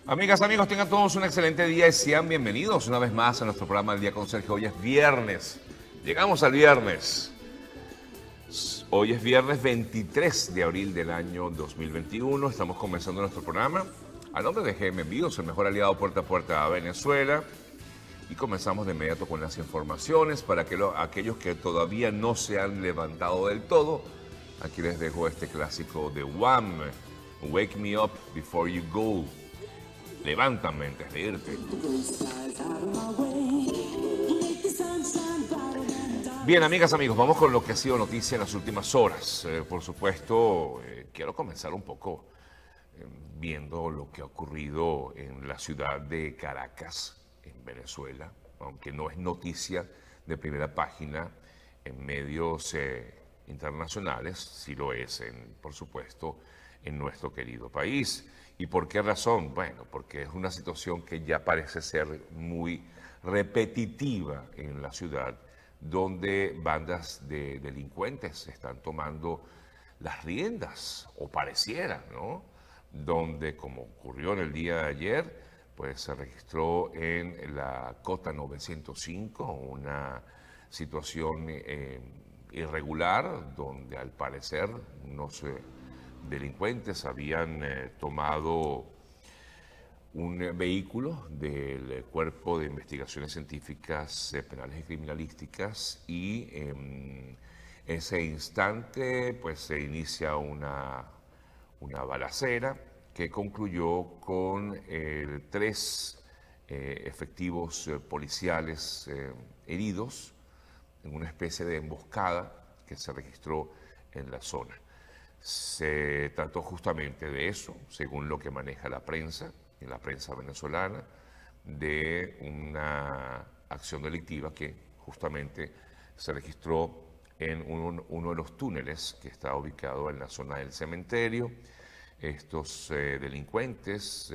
Amigas, amigos, tengan todos un excelente día y sean bienvenidos una vez más a nuestro programa El Día con Sergio. Hoy es viernes. Llegamos al viernes. Hoy es viernes 23 de abril del año 2021. Estamos comenzando nuestro programa a nombre de GM Envíos, el mejor aliado puerta a puerta a Venezuela. Y comenzamos de inmediato con las informaciones para que aquellos que todavía no se han levantado del todo. Aquí les dejo este clásico de Wham! Wake me up before you go. Levántame antes de irte. Bien, amigas, amigos, vamos con lo que ha sido noticia en las últimas horas. Por supuesto, quiero comenzar un poco viendo lo que ha ocurrido en la ciudad de Caracas, en Venezuela, aunque no es noticia de primera página en medios internacionales, sí lo es, por supuesto, en nuestro querido país. ¿Y por qué razón? Bueno, porque es una situación que ya parece ser muy repetitiva en la ciudad, donde bandas de delincuentes están tomando las riendas, o pareciera, ¿no? Donde, como ocurrió en el día de ayer, pues se registró en la Cota 905 una situación irregular, donde al parecer unos delincuentes habían tomado un vehículo del Cuerpo de Investigaciones Científicas Penales y Criminalísticas y en ese instante pues se inicia una balacera que concluyó con tres efectivos policiales heridos en una especie de emboscada que se registró en la zona. Se trató justamente de eso, según lo que maneja la prensa venezolana, de una acción delictiva que justamente se registró en uno de los túneles que está ubicado en la zona del cementerio. Estos delincuentes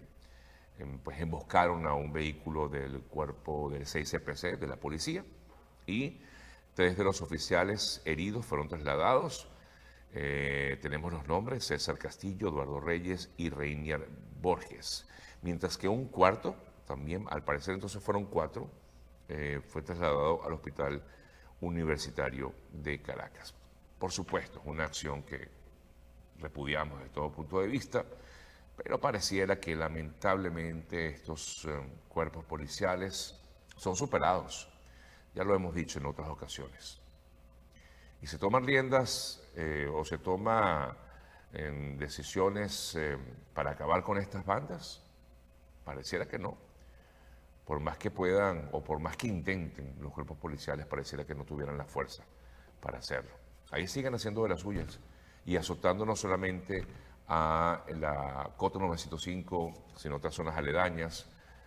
pues emboscaron a un vehículo del cuerpo del 6CPC de la policía y tres de los oficiales heridos fueron trasladados. Tenemos los nombres: César Castillo, Eduardo Reyes y Reinier Borges. Mientras que un cuarto, también al parecer entonces fueron cuatro, fue trasladado al Hospital Universitario de Caracas. Por supuesto, es una acción que repudiamos desde todo punto de vista, pero pareciera que lamentablemente estos cuerpos policiales son superados. Ya lo hemos dicho en otras ocasiones. Y se toman riendas o se toma decisiones para acabar con estas bandas. Pareciera que no. Por más que puedan o por más que intenten los cuerpos policiales, pareciera que no tuvieran la fuerza para hacerlo. Ahí siguen haciendo de las suyas y azotando no solamente a la Cota 905, sino otras zonas aledañas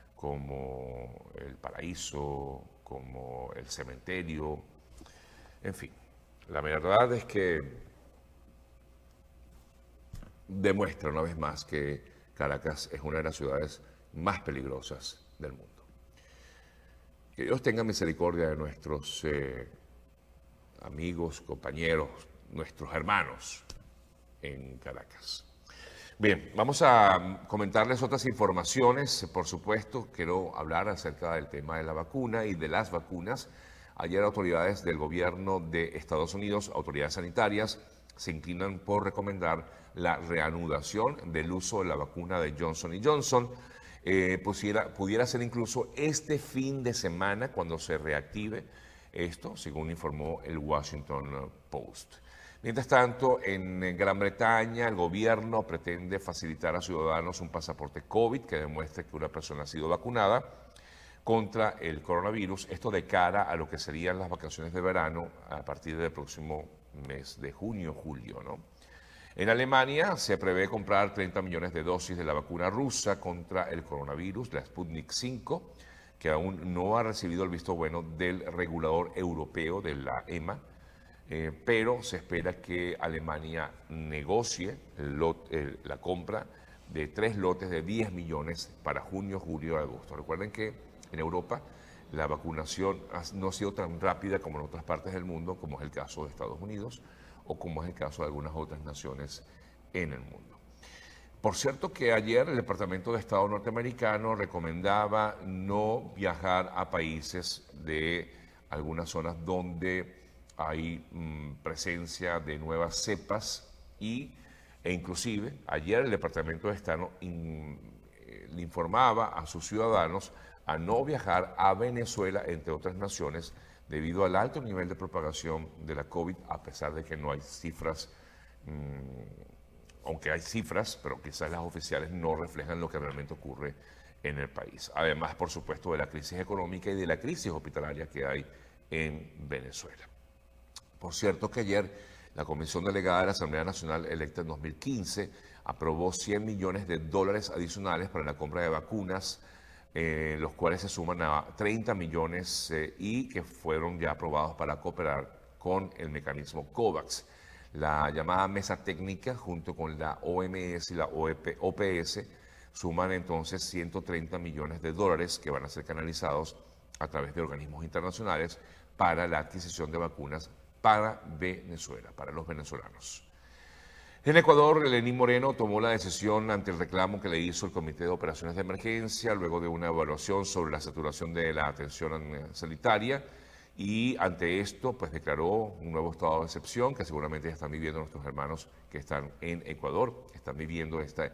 como el Paraíso, como el cementerio, en fin. La verdad es que demuestra una vez más que Caracas es una de las ciudades más peligrosas del mundo. Que Dios tenga misericordia de nuestros amigos, compañeros, nuestros hermanos en Caracas. Bien, vamos a comentarles otras informaciones. Por supuesto, quiero hablar acerca del tema de la vacuna y de las vacunas. Ayer autoridades del gobierno de Estados Unidos, autoridades sanitarias, se inclinan por recomendar la reanudación del uso de la vacuna de Johnson & Johnson. Pudiera ser incluso este fin de semana cuando se reactive esto, según informó el Washington Post. Mientras tanto, en Gran Bretaña, el gobierno pretende facilitar a ciudadanos un pasaporte COVID que demuestre que una persona ha sido vacunada contra el coronavirus, esto de cara a lo que serían las vacaciones de verano a partir del próximo mes de junio, julio, ¿no? En Alemania se prevé comprar 30 millones de dosis de la vacuna rusa contra el coronavirus, la Sputnik 5, que aún no ha recibido el visto bueno del regulador europeo, de la EMA, pero se espera que Alemania negocie la compra de 3 lotes de 10 millones para junio, julio y agosto. Recuerden que en Europa la vacunación no ha sido tan rápida como en otras partes del mundo, como es el caso de Estados Unidos o como es el caso de algunas otras naciones en el mundo. Por cierto que ayer el Departamento de Estado norteamericano recomendaba no viajar a países de algunas zonas donde hay presencia de nuevas cepas e inclusive ayer el Departamento de Estado le informaba a sus ciudadanos a no viajar a Venezuela, entre otras naciones, debido al alto nivel de propagación de la COVID, a pesar de que no hay cifras, aunque hay cifras, pero quizás las oficiales no reflejan lo que realmente ocurre en el país. Además, por supuesto, de la crisis económica y de la crisis hospitalaria que hay en Venezuela. Por cierto que ayer la Comisión Delegada de la Asamblea Nacional electa en 2015 aprobó $100 millones adicionales para la compra de vacunas, los cuales se suman a 30 millones y que fueron ya aprobados para cooperar con el mecanismo COVAX. La llamada mesa técnica junto con la OMS y la OPS suman entonces $130 millones que van a ser canalizados a través de organismos internacionales para la adquisición de vacunas para Venezuela, para los venezolanos. En Ecuador, Lenín Moreno tomó la decisión ante el reclamo que le hizo el Comité de Operaciones de Emergencia luego de una evaluación sobre la saturación de la atención sanitaria y ante esto pues declaró un nuevo estado de excepción que seguramente ya están viviendo nuestros hermanos que están en Ecuador, están viviendo este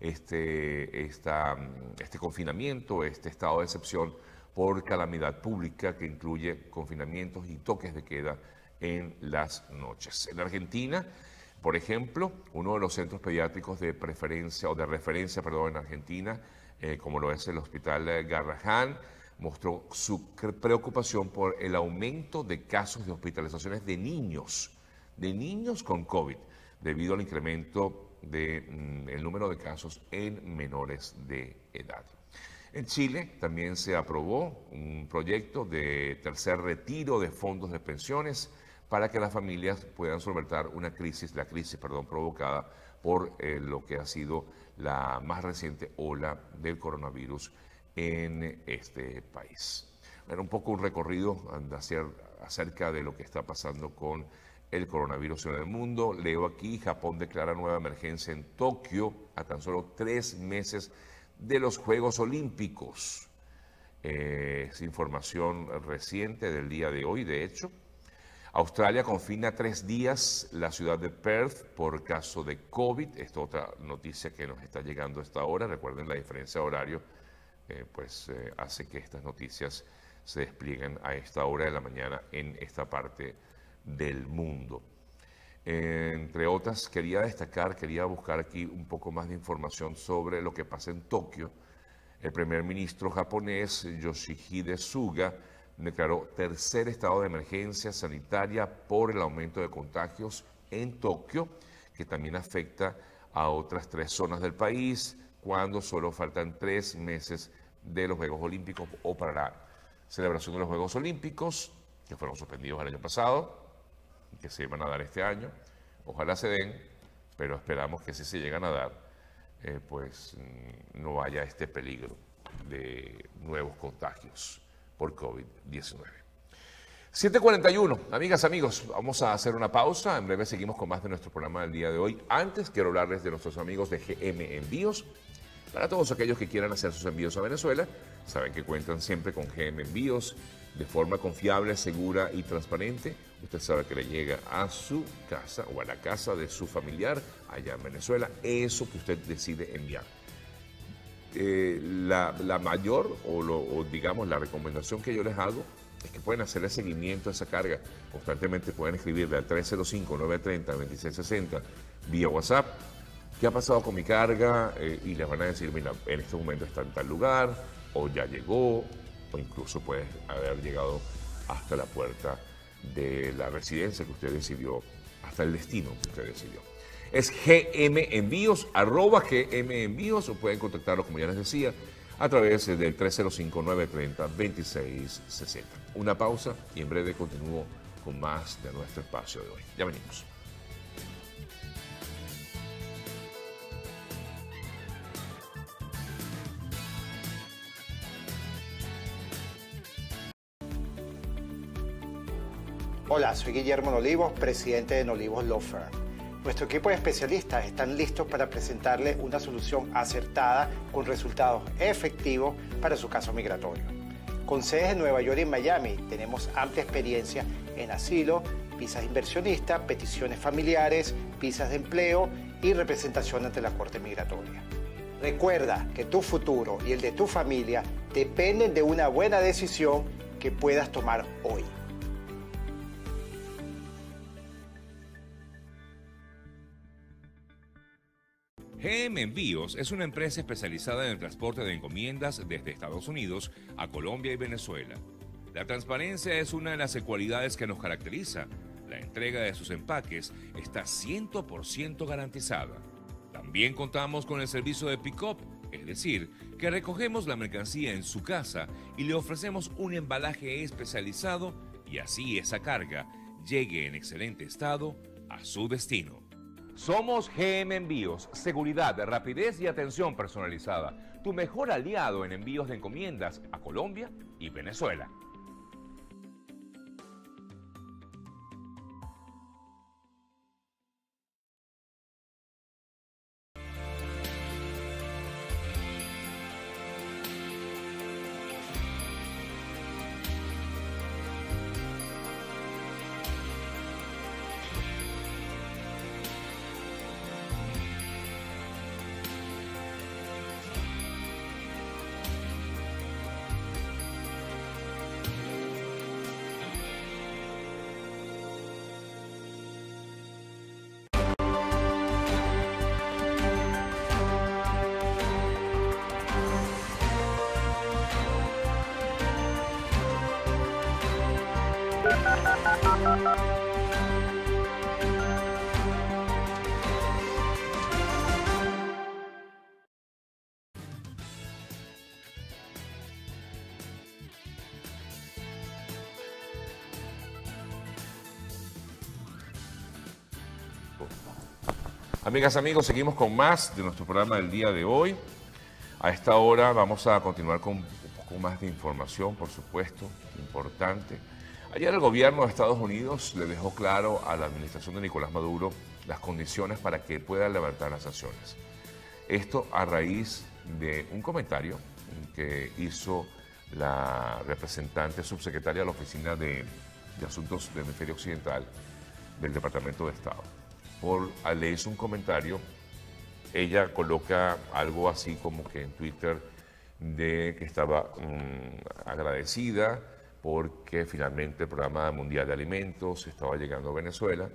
confinamiento, este estado de excepción por calamidad pública que incluye confinamientos y toques de queda en las noches. En Argentina, por ejemplo, uno de los centros pediátricos de referencia en Argentina, como lo es el Hospital Garrahan, mostró su preocupación por el aumento de casos de hospitalizaciones de niños con COVID, debido al incremento del número de casos en menores de edad. En Chile también se aprobó un proyecto de tercer retiro de fondos de pensiones para que las familias puedan solventar la crisis provocada por lo que ha sido la más reciente ola del coronavirus en este país. Era un poco un recorrido acerca de lo que está pasando con el coronavirus en el mundo. Leo aquí, Japón declara nueva emergencia en Tokio a tan solo 3 meses de los Juegos Olímpicos. Es información reciente del día de hoy, de hecho. Australia confina 3 días la ciudad de Perth por caso de COVID. Esta es otra noticia que nos está llegando a esta hora. Recuerden, la diferencia de horario hace que estas noticias se desplieguen a esta hora de la mañana en esta parte del mundo. Entre otras, quería buscar aquí un poco más de información sobre lo que pasa en Tokio. El primer ministro japonés, Yoshihide Suga, declaró tercer estado de emergencia sanitaria por el aumento de contagios en Tokio, que también afecta a otras 3 zonas del país, cuando solo faltan 3 meses de los Juegos Olímpicos o para la celebración de los Juegos Olímpicos, que fueron suspendidos el año pasado y que se van a dar este año. Ojalá se den, pero esperamos que si se llegan a dar, no haya este peligro de nuevos contagios por COVID-19. 7:41, amigas, amigos, vamos a hacer una pausa. En breve seguimos con más de nuestro programa del día de hoy. Antes quiero hablarles de nuestros amigos de GM Envíos. Para todos aquellos que quieran hacer sus envíos a Venezuela, saben que cuentan siempre con GM Envíos de forma confiable, segura y transparente. Usted sabe que le llega a su casa o a la casa de su familiar allá en Venezuela eso que usted decide enviar. La mayor digamos la recomendación que yo les hago es que pueden hacerle seguimiento a esa carga. Constantemente pueden escribirle al 305-930-2660 vía WhatsApp. ¿Qué ha pasado con mi carga? Y les van a decir, mira, en este momento está en tal lugar, o ya llegó, o incluso puede haber llegado hasta la puerta de la residencia que usted decidió, hasta el destino que usted decidió. Es GM Envíos, @GM Envíos, o pueden contactarlo, como ya les decía, a través del 305-930-2660. Una pausa y en breve continúo con más de nuestro espacio de hoy. Ya venimos. Hola, soy Guillermo Nolivos, presidente de Nolivos Law Firm. Nuestro equipo de especialistas están listos para presentarle una solución acertada con resultados efectivos para su caso migratorio. Con sedes en Nueva York y Miami, tenemos amplia experiencia en asilo, visas de inversionista, peticiones familiares, visas de empleo y representación ante la Corte Migratoria. Recuerda que tu futuro y el de tu familia dependen de una buena decisión que puedas tomar hoy. GM Envíos es una empresa especializada en el transporte de encomiendas desde Estados Unidos a Colombia y Venezuela. La transparencia es una de las cualidades que nos caracteriza. La entrega de sus empaques está 100% garantizada. También contamos con el servicio de pick-up, es decir, que recogemos la mercancía en su casa y le ofrecemos un embalaje especializado y así esa carga llegue en excelente estado a su destino. Somos GM Envíos, seguridad, rapidez y atención personalizada. Tu mejor aliado en envíos de encomiendas a Colombia y Venezuela. Amigas, amigos, seguimos con más de nuestro programa del día de hoy. A esta hora vamos a continuar con un poco más de información, por supuesto, importante. Ayer el gobierno de Estados Unidos le dejó claro a la administración de Nicolás Maduro las condiciones para que pueda levantar las sanciones. Esto a raíz de un comentario que hizo la representante subsecretaria de la Oficina de Asuntos del Hemisferio Occidental del Departamento de Estado. Le hizo un comentario, ella coloca algo así como que en Twitter de que estaba agradecida porque finalmente el Programa Mundial de Alimentos estaba llegando a Venezuela,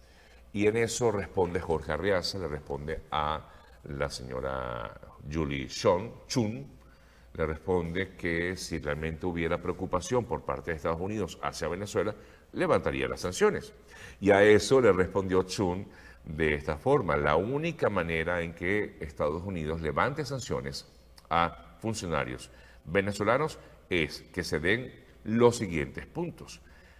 y en eso responde Jorge Arriaza, le responde a la señora Julie Chun, le responde que si realmente hubiera preocupación por parte de Estados Unidos hacia Venezuela, levantaría las sanciones. Y a eso le respondió Chun de esta forma: la única manera en que Estados Unidos levante sanciones a funcionarios venezolanos es que se den los siguientes puntos: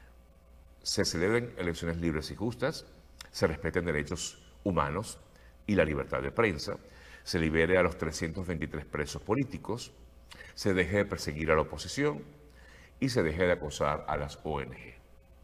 se celebren elecciones libres y justas, se respeten derechos humanos y la libertad de prensa, se libere a los 323 presos políticos, se deje de perseguir a la oposición y se deje de acosar a las ONG.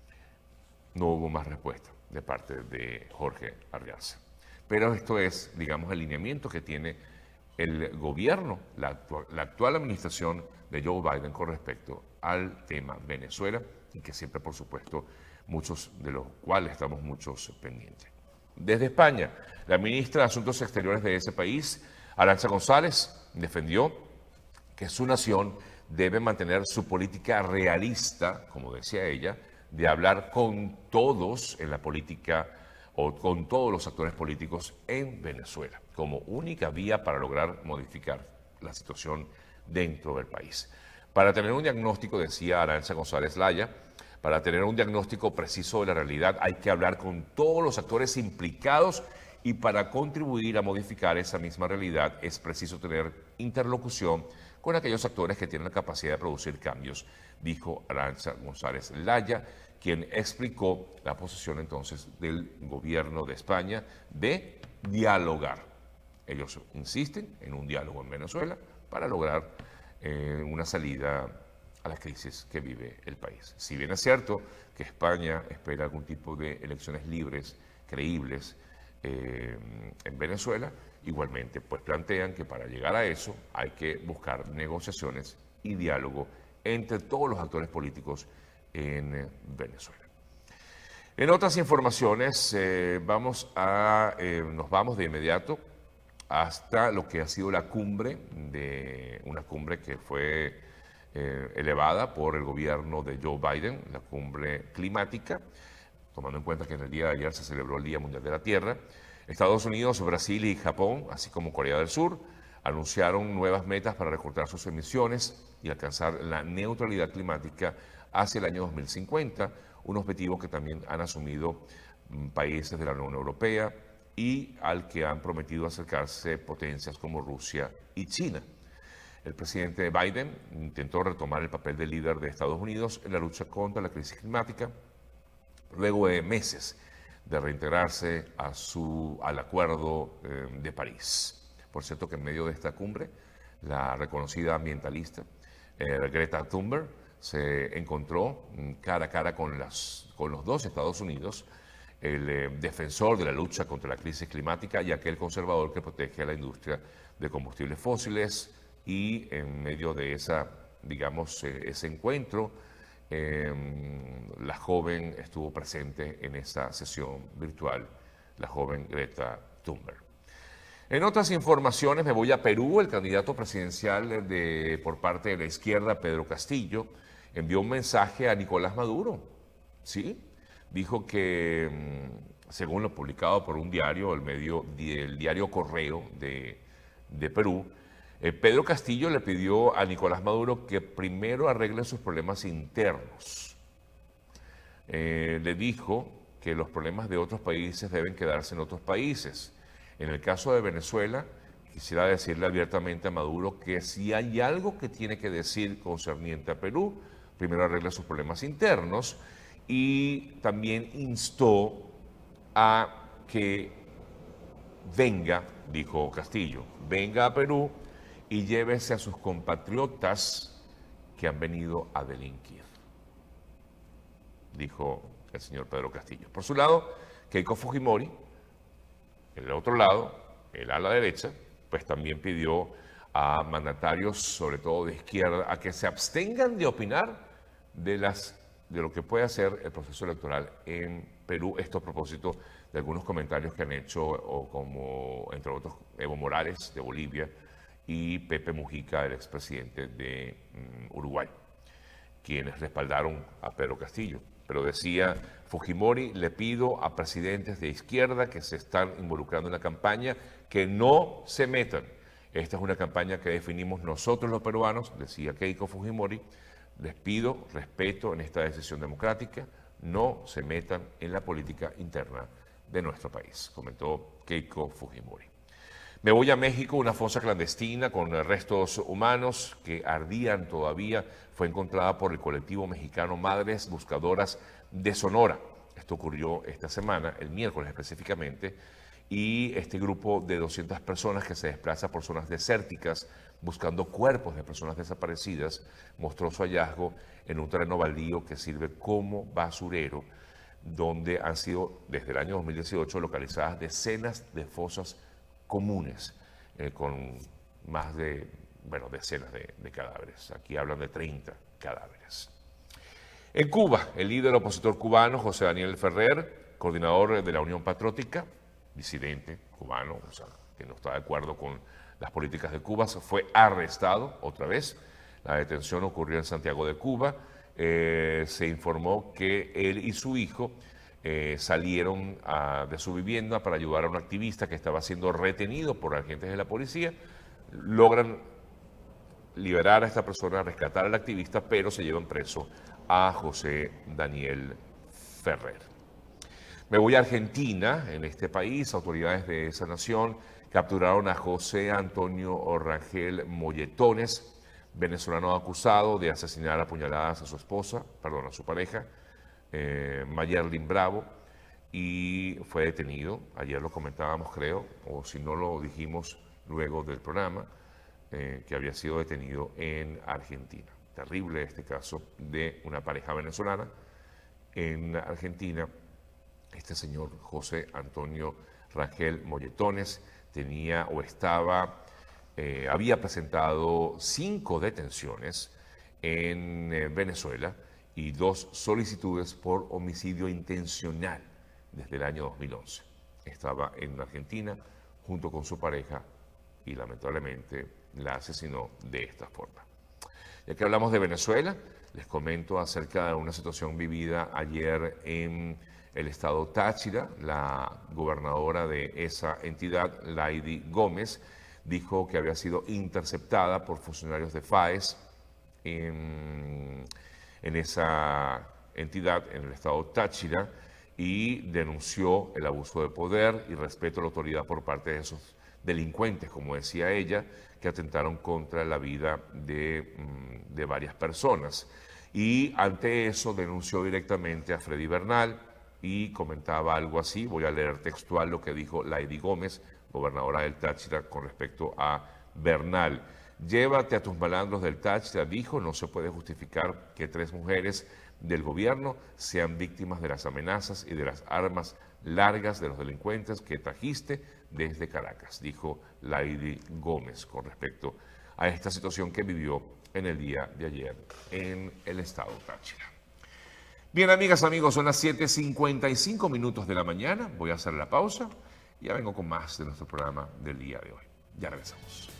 No hubo más respuesta de parte de Jorge Arriaza. Pero esto es, digamos, el lineamiento que tiene el gobierno, la actual administración de Joe Biden con respecto al tema Venezuela, y que siempre, por supuesto, muchos de los cuales estamos muchos pendientes. Desde España, la ministra de Asuntos Exteriores de ese país, Arantxa González, defendió que su nación debe mantener su política realista, como decía ella, de hablar con todos en la política o con todos los actores políticos en Venezuela, como única vía para lograr modificar la situación dentro del país. Para tener un diagnóstico, decía Arantxa González Laya, para tener un diagnóstico preciso de la realidad hay que hablar con todos los actores implicados, y para contribuir a modificar esa misma realidad es preciso tener interlocución con aquellos actores que tienen la capacidad de producir cambios, dijo Arantxa González Laya, quien explicó la posición entonces del gobierno de España de dialogar. Ellos insisten en un diálogo en Venezuela para lograr una salida a la crisis que vive el país. Si bien es cierto que España espera algún tipo de elecciones libres, creíbles, en Venezuela. Igualmente, pues plantean que para llegar a eso hay que buscar negociaciones y diálogo entre todos los actores políticos en Venezuela. En otras informaciones, nos vamos de inmediato hasta lo que ha sido la cumbre, una cumbre que fue elevada por el gobierno de Joe Biden, la cumbre climática, tomando en cuenta que en el día de ayer se celebró el Día Mundial de la Tierra. Estados Unidos, Brasil y Japón, así como Corea del Sur, anunciaron nuevas metas para recortar sus emisiones y alcanzar la neutralidad climática hacia el año 2050, un objetivo que también han asumido países de la Unión Europea y al que han prometido acercarse potencias como Rusia y China. El presidente Biden intentó retomar el papel de líder de Estados Unidos en la lucha contra la crisis climática, luego de meses de reintegrarse al Acuerdo de París. Por cierto que en medio de esta cumbre, la reconocida ambientalista Greta Thunberg se encontró cara a cara con los dos Estados Unidos, el defensor de la lucha contra la crisis climática y aquel conservador que protege a la industria de combustibles fósiles. Y en medio de ese encuentro, la joven estuvo presente en esa sesión virtual, la joven Greta Thunberg. En otras informaciones me voy a Perú. El candidato presidencial por parte de la izquierda, Pedro Castillo, envió un mensaje a Nicolás Maduro. ¿Sí? Dijo que, según lo publicado por un diario, el diario Correo de Perú, Pedro Castillo le pidió a Nicolás Maduro que primero arregle sus problemas internos. Le dijo que los problemas de otros países deben quedarse en otros países. En el caso de Venezuela, quisiera decirle abiertamente a Maduro que si hay algo que tiene que decir concerniente a Perú, primero arregle sus problemas internos, y también instó a que venga, dijo Castillo, venga a Perú y llévese a sus compatriotas que han venido a delinquir, dijo el señor Pedro Castillo. Por su lado, Keiko Fujimori, en el otro lado, el ala derecha, pues también pidió a mandatarios, sobre todo de izquierda, a que se abstengan de opinar de lo que puede hacer el proceso electoral en Perú. Esto a propósito de algunos comentarios que han hecho, como entre otros Evo Morales de Bolivia y Pepe Mujica, el expresidente de Uruguay, quienes respaldaron a Pedro Castillo. Pero decía Fujimori, le pido a presidentes de izquierda que se están involucrando en la campaña que no se metan. Esta es una campaña que definimos nosotros los peruanos, decía Keiko Fujimori. Les pido respeto en esta decisión democrática, no se metan en la política interna de nuestro país, comentó Keiko Fujimori. Me voy a México. Una fosa clandestina con restos humanos que ardían todavía fue encontrada por el colectivo mexicano Madres Buscadoras de Sonora. Esto ocurrió esta semana, el miércoles específicamente, y este grupo de 200 personas que se desplaza por zonas desérticas buscando cuerpos de personas desaparecidas mostró su hallazgo en un terreno baldío que sirve como basurero, donde han sido desde el año 2018 localizadas decenas de fosas comunes con más de, decenas de cadáveres. Aquí hablan de 30 cadáveres. En Cuba, el líder opositor cubano, José Daniel Ferrer, coordinador de la Unión Patriótica, disidente cubano, o sea, que no está de acuerdo con las políticas de Cuba, fue arrestado otra vez. La detención ocurrió en Santiago de Cuba. Se informó que él y su hijo salieron de su vivienda para ayudar a un activista que estaba siendo retenido por agentes de la policía. Logran liberar a esta persona, rescatar al activista, pero se llevan preso a José Daniel Ferrer. Me voy a Argentina. En este país, autoridades de esa nación capturaron a José Antonio Orrangel Molletones, venezolano acusado de asesinar a puñaladas a su pareja, Mayerlin Bravo, y fue detenido. Ayer lo comentábamos, creo, o si no lo dijimos luego del programa, que había sido detenido en Argentina. Terrible este caso de una pareja venezolana en Argentina. Este señor José Antonio Rangel Molletones, había presentado 5 detenciones en Venezuela y 2 solicitudes por homicidio intencional desde el año 2011. Estaba en Argentina junto con su pareja y lamentablemente la asesinó de esta forma. Ya que hablamos de Venezuela, les comento acerca de una situación vivida ayer en el estado Táchira. La gobernadora de esa entidad, Lady Gómez, dijo que había sido interceptada por funcionarios de FAES en esa entidad, en el estado Táchira, y denunció el abuso de poder y respeto a la autoridad por parte de esos delincuentes, como decía ella, que atentaron contra la vida de varias personas. Y ante eso denunció directamente a Freddy Bernal y comentaba algo así. Voy a leer textual lo que dijo Lady Gómez, gobernadora del Táchira, con respecto a Bernal. Llévate a tus malandros del Táchira, dijo. No se puede justificar que 3 mujeres del gobierno sean víctimas de las amenazas y de las armas largas de los delincuentes que trajiste desde Caracas, dijo Lady Gómez con respecto a esta situación que vivió en el día de ayer en el estado Táchira. Bien, amigas, amigos, son las 7:55 minutos de la mañana. Voy a hacer la pausa y ya vengo con más de nuestro programa del día de hoy. Ya regresamos.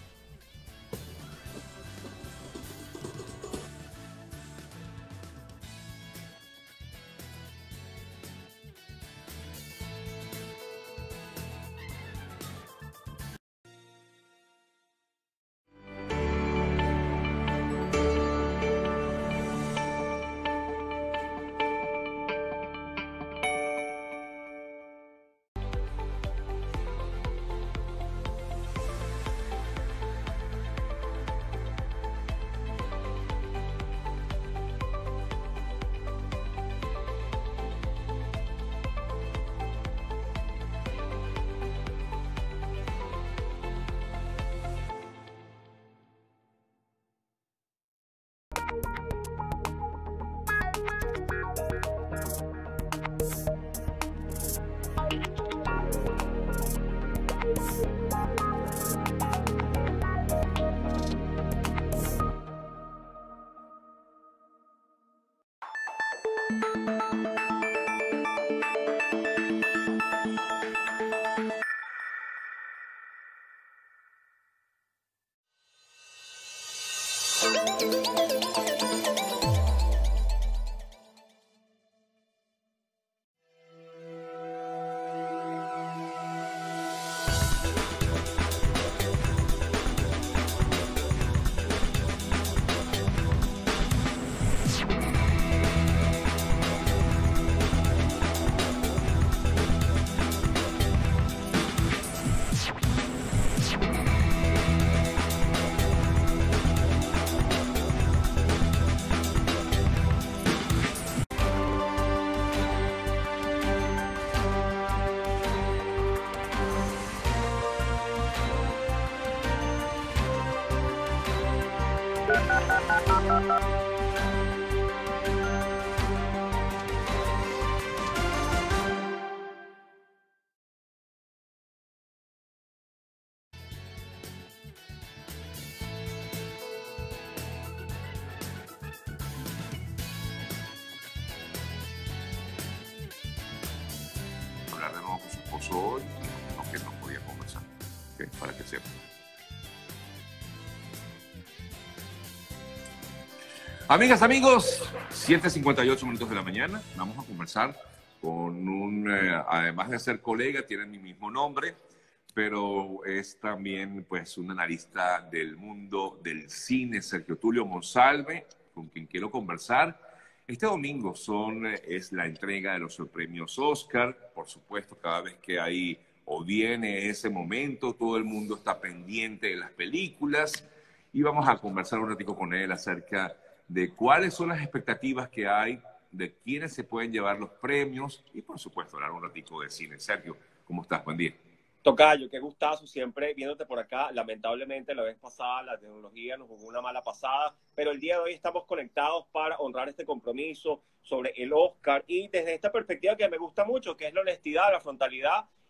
Hablar de nuevo con su esposo hoy, aunque no podía conversar, ¿okay? Para que sepa. Amigas, amigos, 7:58 minutos de la mañana. Vamos a conversar con además de ser colega, tiene mi mismo nombre, pero es también pues un analista del mundo del cine, Sergio Tulio Monsalve, con quien quiero conversar. Este domingo es la entrega de los premios Oscar. Por supuesto, cada vez que hay o viene ese momento, todo el mundo está pendiente de las películas y vamos a conversar un ratico con él acerca de cuáles son las expectativas que hay, de quiénes se pueden llevar los premios y, por supuesto, hablar un ratico de cine. Sergio, ¿cómo estás? Buen día. Tocayo, qué gustazo siempre viéndote por acá. Lamentablemente la vez pasada la tecnología nos jugó una mala pasada, pero el día de hoy estamos conectados para honrar este compromiso sobre el Oscar y desde esta perspectiva que me gusta mucho, que es la honestidad, la frontalidad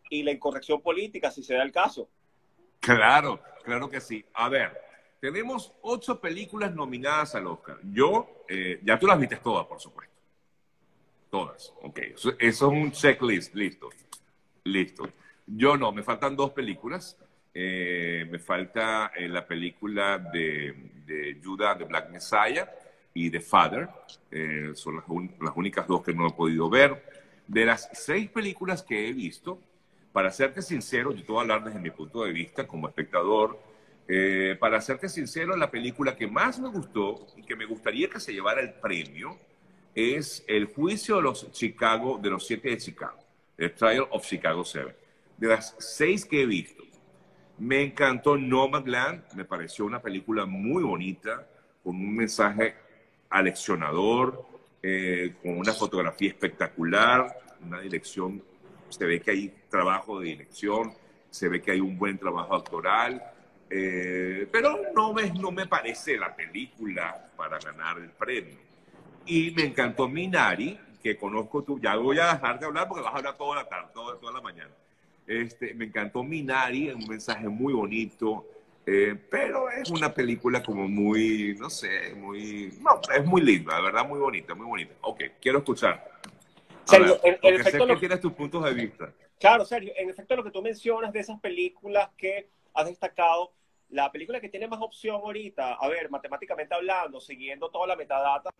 y la incorrección política, si se da el caso. Claro, claro que sí. A ver, tenemos 8 películas nominadas al Oscar. Ya tú las viste todas, por supuesto. Todas, ok. Eso es un checklist, listo. Listo. Yo no, me faltan 2 películas. Me falta la película de Judas and the Black Messiah y The Father. Son las únicas 2 que no he podido ver. De las 6 películas que he visto, para serte sincero, yo te voy a hablar desde mi punto de vista como espectador. Para serte sincero, la película que más me gustó y que me gustaría que se llevara el premio es El juicio de los 7 de Chicago, The Trial of Chicago 7. De las 6 que he visto, me encantó Nomadland, me pareció una película muy bonita, con un mensaje aleccionador, con una fotografía espectacular, una dirección, se ve que hay trabajo de dirección, se ve que hay un buen trabajo actoral, pero no me parece la película para ganar el premio. Y me encantó Minari, que conozco tú, ya voy a dejar de hablar porque vas a hablar toda la tarde, toda la mañana. Me encantó Minari, un mensaje muy bonito, pero es una película como muy, no sé, no, es muy linda, de verdad, muy bonita, muy bonita. Ok, quiero escuchar. Sergio, en Porque efecto, sé que tienes tus puntos de vista. claro, Sergio, en efecto lo que tú mencionas de esas películas que has destacado, la película que tiene más opción ahorita, a ver, matemáticamente hablando, siguiendo toda la metadata,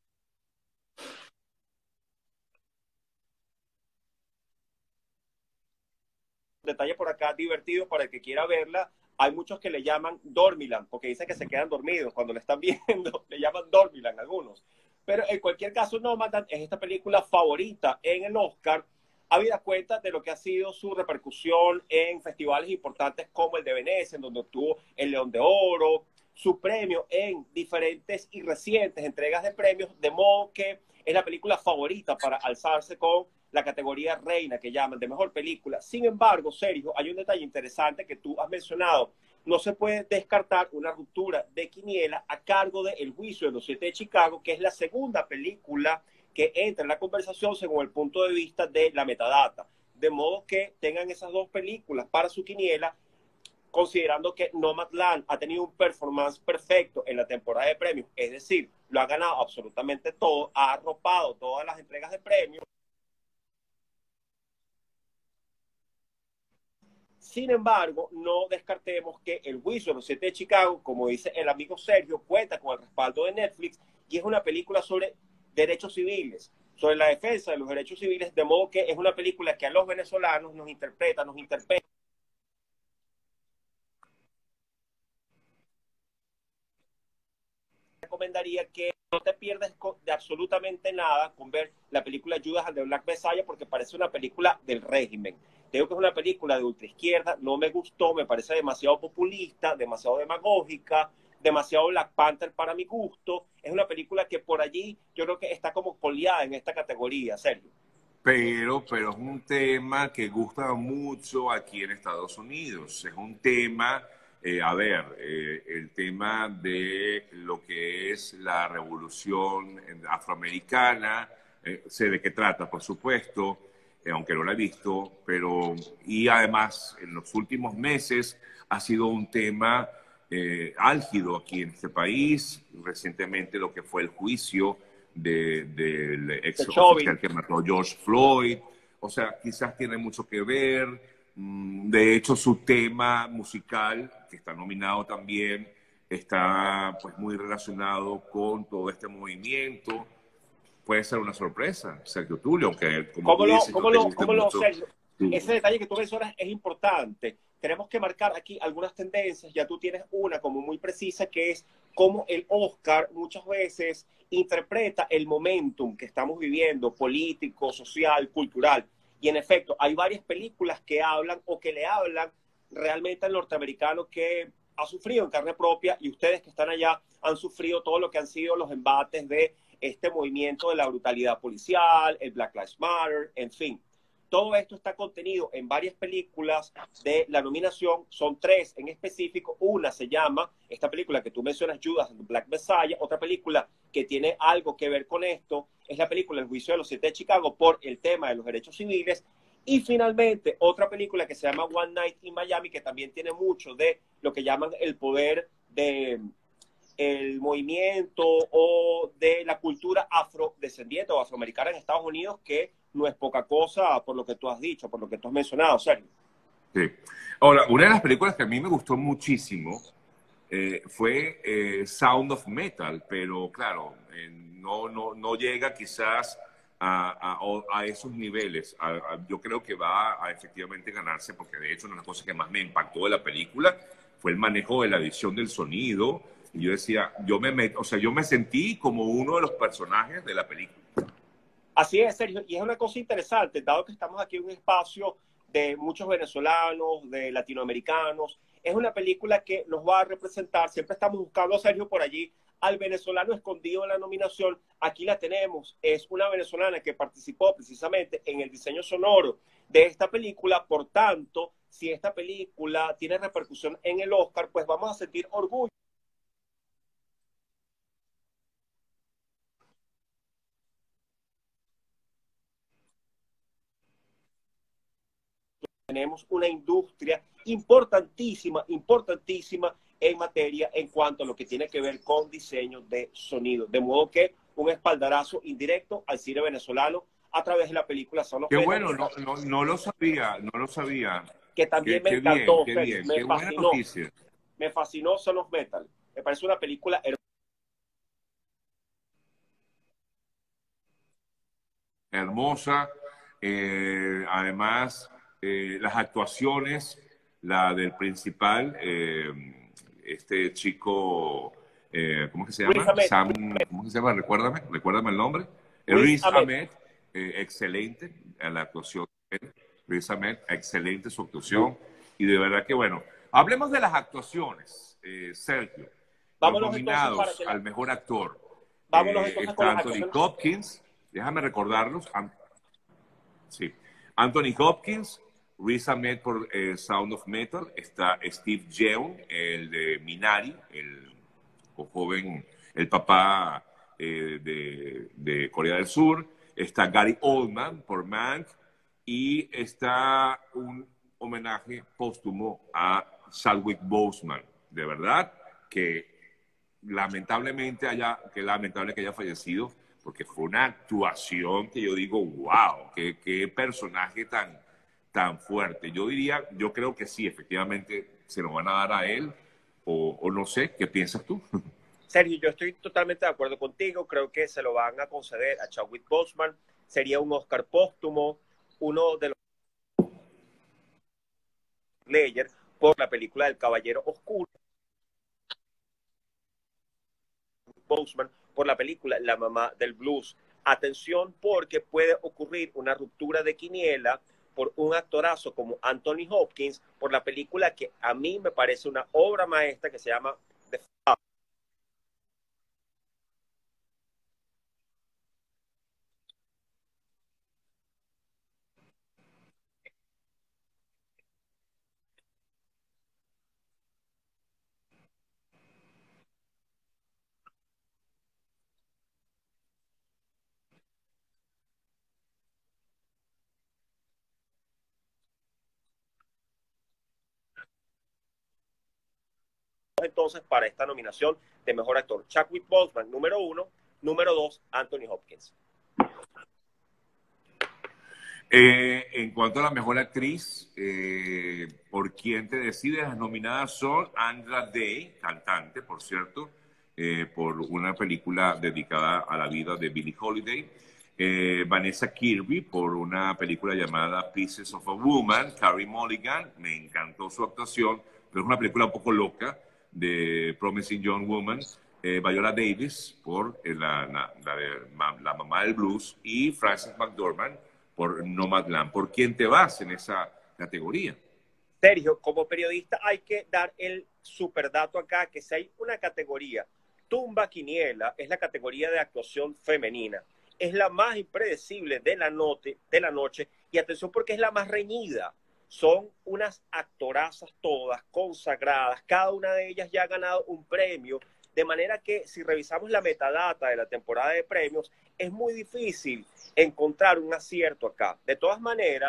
detalle por acá divertido para el que quiera verla, hay muchos que le llaman Dormiland, porque dicen que se quedan dormidos cuando le están viendo, le llaman Dormiland algunos. Pero en cualquier caso, Nomadland es esta película favorita en el Oscar, habida cuenta de lo que ha sido su repercusión en festivales importantes como el de Venecia, en donde obtuvo el León de Oro, su premio en diferentes y recientes entregas de premios, de modo que es la película favorita para alzarse con la categoría reina que llaman de mejor película. Sin embargo, Sergio, hay un detalle interesante que tú has mencionado. No se puede descartar una ruptura de quiniela a cargo de El juicio de los 7 de Chicago, que es la segunda película que entra en la conversación según el punto de vista de la metadata. De modo que tengan esas 2 películas para su quiniela, considerando que Nomadland ha tenido un performance perfecto en la temporada de premios, es decir, lo ha ganado absolutamente todo, ha arropado todas las entregas de premios. Sin embargo, no descartemos que El juicio de los 7 de Chicago, como dice el amigo Sergio, cuenta con el respaldo de Netflix y es una película sobre derechos civiles, sobre la defensa de los derechos civiles, de modo que es una película que a los venezolanos nos interpela. Recomendaría que no te pierdas de absolutamente nada con ver la película Judas and the Black Messiah, porque parece una película del régimen. Digo que es una película de ultraizquierda, no me gustó, me parece demasiado populista, demasiado demagógica, demasiado Black Panther para mi gusto. Es una película que por allí yo creo que está como coleada en esta categoría, Sergio. Pero es un tema que gusta mucho aquí en Estados Unidos. Es un tema, el tema de lo que es la revolución afroamericana, sé de qué trata, por supuesto, aunque no la he visto, y además en los últimos meses ha sido un tema álgido aquí en este país. Recientemente lo que fue el juicio del ex oficial que mató a George Floyd. O sea, quizás tiene mucho que ver. De hecho, su tema musical, que está nominado también, está pues muy relacionado con todo este movimiento. Puede ser una sorpresa, Sergio Tulio, aunque Sergio? Ese detalle que tú mencionas es importante. Tenemos que marcar aquí algunas tendencias. Ya tú tienes una como muy precisa, que es cómo el Oscar muchas veces interpreta el momentum que estamos viviendo, político, social, cultural. Y en efecto, hay varias películas que hablan o que le hablan realmente al norteamericano que ha sufrido en carne propia, y ustedes que están allá han sufrido todo lo que han sido los embates de este movimiento de la brutalidad policial, el Black Lives Matter, en fin. Todo esto está contenido en varias películas de la nominación. Son 3 en específico. Una se llama, esta película que tú mencionas, Judas and the Black Messiah. Otra película que tiene algo que ver con esto es la película El juicio de los 7 de Chicago, por el tema de los derechos civiles. Y finalmente, otra película que se llama One Night in Miami, que también tiene mucho de lo que llaman el poder de el movimiento o de la cultura afrodescendiente o afroamericana en Estados Unidos, que no es poca cosa por lo que tú has dicho, por lo que tú has mencionado, Sergio. Sí. Ahora, una de las películas que a mí me gustó muchísimo fue Sound of Metal, pero claro, no llega quizás a esos niveles. Yo creo que va a efectivamente ganarse, porque de hecho una de las cosas que más me impactó de la película fue el manejo de la edición del sonido. Y yo decía, yo me sentí como uno de los personajes de la película. Así es, Sergio, y es una cosa interesante, dado que estamos aquí en un espacio de muchos venezolanos, de latinoamericanos, es una película que nos va a representar, siempre estamos buscando, Sergio, por allí, al venezolano escondido en la nominación. Aquí la tenemos, es una venezolana que participó precisamente en el diseño sonoro de esta película. Por tanto, si esta película tiene repercusión en el Oscar, pues vamos a sentir orgullo. Tenemos una industria importantísima, importantísima en materia en cuanto a lo que tiene que ver con diseño de sonido. De modo que un espaldarazo indirecto al cine venezolano a través de la película Son los Qué Metal, bueno, no lo sabía, no lo sabía. que también me Qué encantó, bien, qué bien, me qué buena fascinó, noticia. me fascinó Son los Metal. Me parece una película Hermosa. Además, las actuaciones, la del principal, este chico, ¿cómo que se llama? ¿Cómo que se llama? Recuérdame el nombre. Riz Ahmed, excelente en la actuación. Riz Ahmed, excelente su actuación. Y de verdad que bueno, hablemos de las actuaciones, Sergio. Los vámonos entonces nominados al mejor actor. vámonos entonces con Está las Anthony actuaciones. Hopkins, déjame recordarlos. Sí. Anthony Hopkins, Riz Ahmed por Sound of Metal, está Steve Yeun, el de Minari, el joven, el papá de Corea del Sur, está Gary Oldman por Mank, y está un homenaje póstumo a Chadwick Boseman. De verdad que lamentable que haya fallecido, porque fue una actuación que yo digo, wow, qué personaje tan fuerte. Yo creo que sí, efectivamente se lo van a dar a él, o no sé, ¿qué piensas tú? Sergio, yo estoy totalmente de acuerdo contigo. Creo que se lo van a conceder a Chadwick Boseman. Sería un Oscar póstumo, uno de los Ledger por la película del Caballero Oscuro. Boseman por la película La Mamá del Blues. Atención, porque puede ocurrir una ruptura de quiniela por un actorazo como Anthony Hopkins por la película que a mí me parece una obra maestra que se llama The Father. Entonces, para esta nominación de mejor actor, Chadwick Boseman, número 1, número 2, Anthony Hopkins. En cuanto a la mejor actriz, ¿por quién te decides? Las nominadas son Andra Day, cantante, por cierto, por una película dedicada a la vida de Billie Holiday. Vanessa Kirby, por una película llamada Pieces of a Woman. Carey Mulligan, me encantó su actuación, pero es una película un poco loca, de Promising Young Woman. Viola Davis, por la mamá del blues. Y Frances McDormand, por Nomadland. ¿Por quién te vas en esa categoría? Sergio, como periodista hay que dar el superdato acá, que si hay una categoría, tumba quiniela, es la categoría de actuación femenina. Es la más impredecible de la noche, y atención porque es la más reñida. Son unas actorazas todas, consagradas, cada una de ellas ya ha ganado un premio, de manera que si revisamos la metadata de la temporada de premios, es muy difícil encontrar un acierto acá. De todas maneras,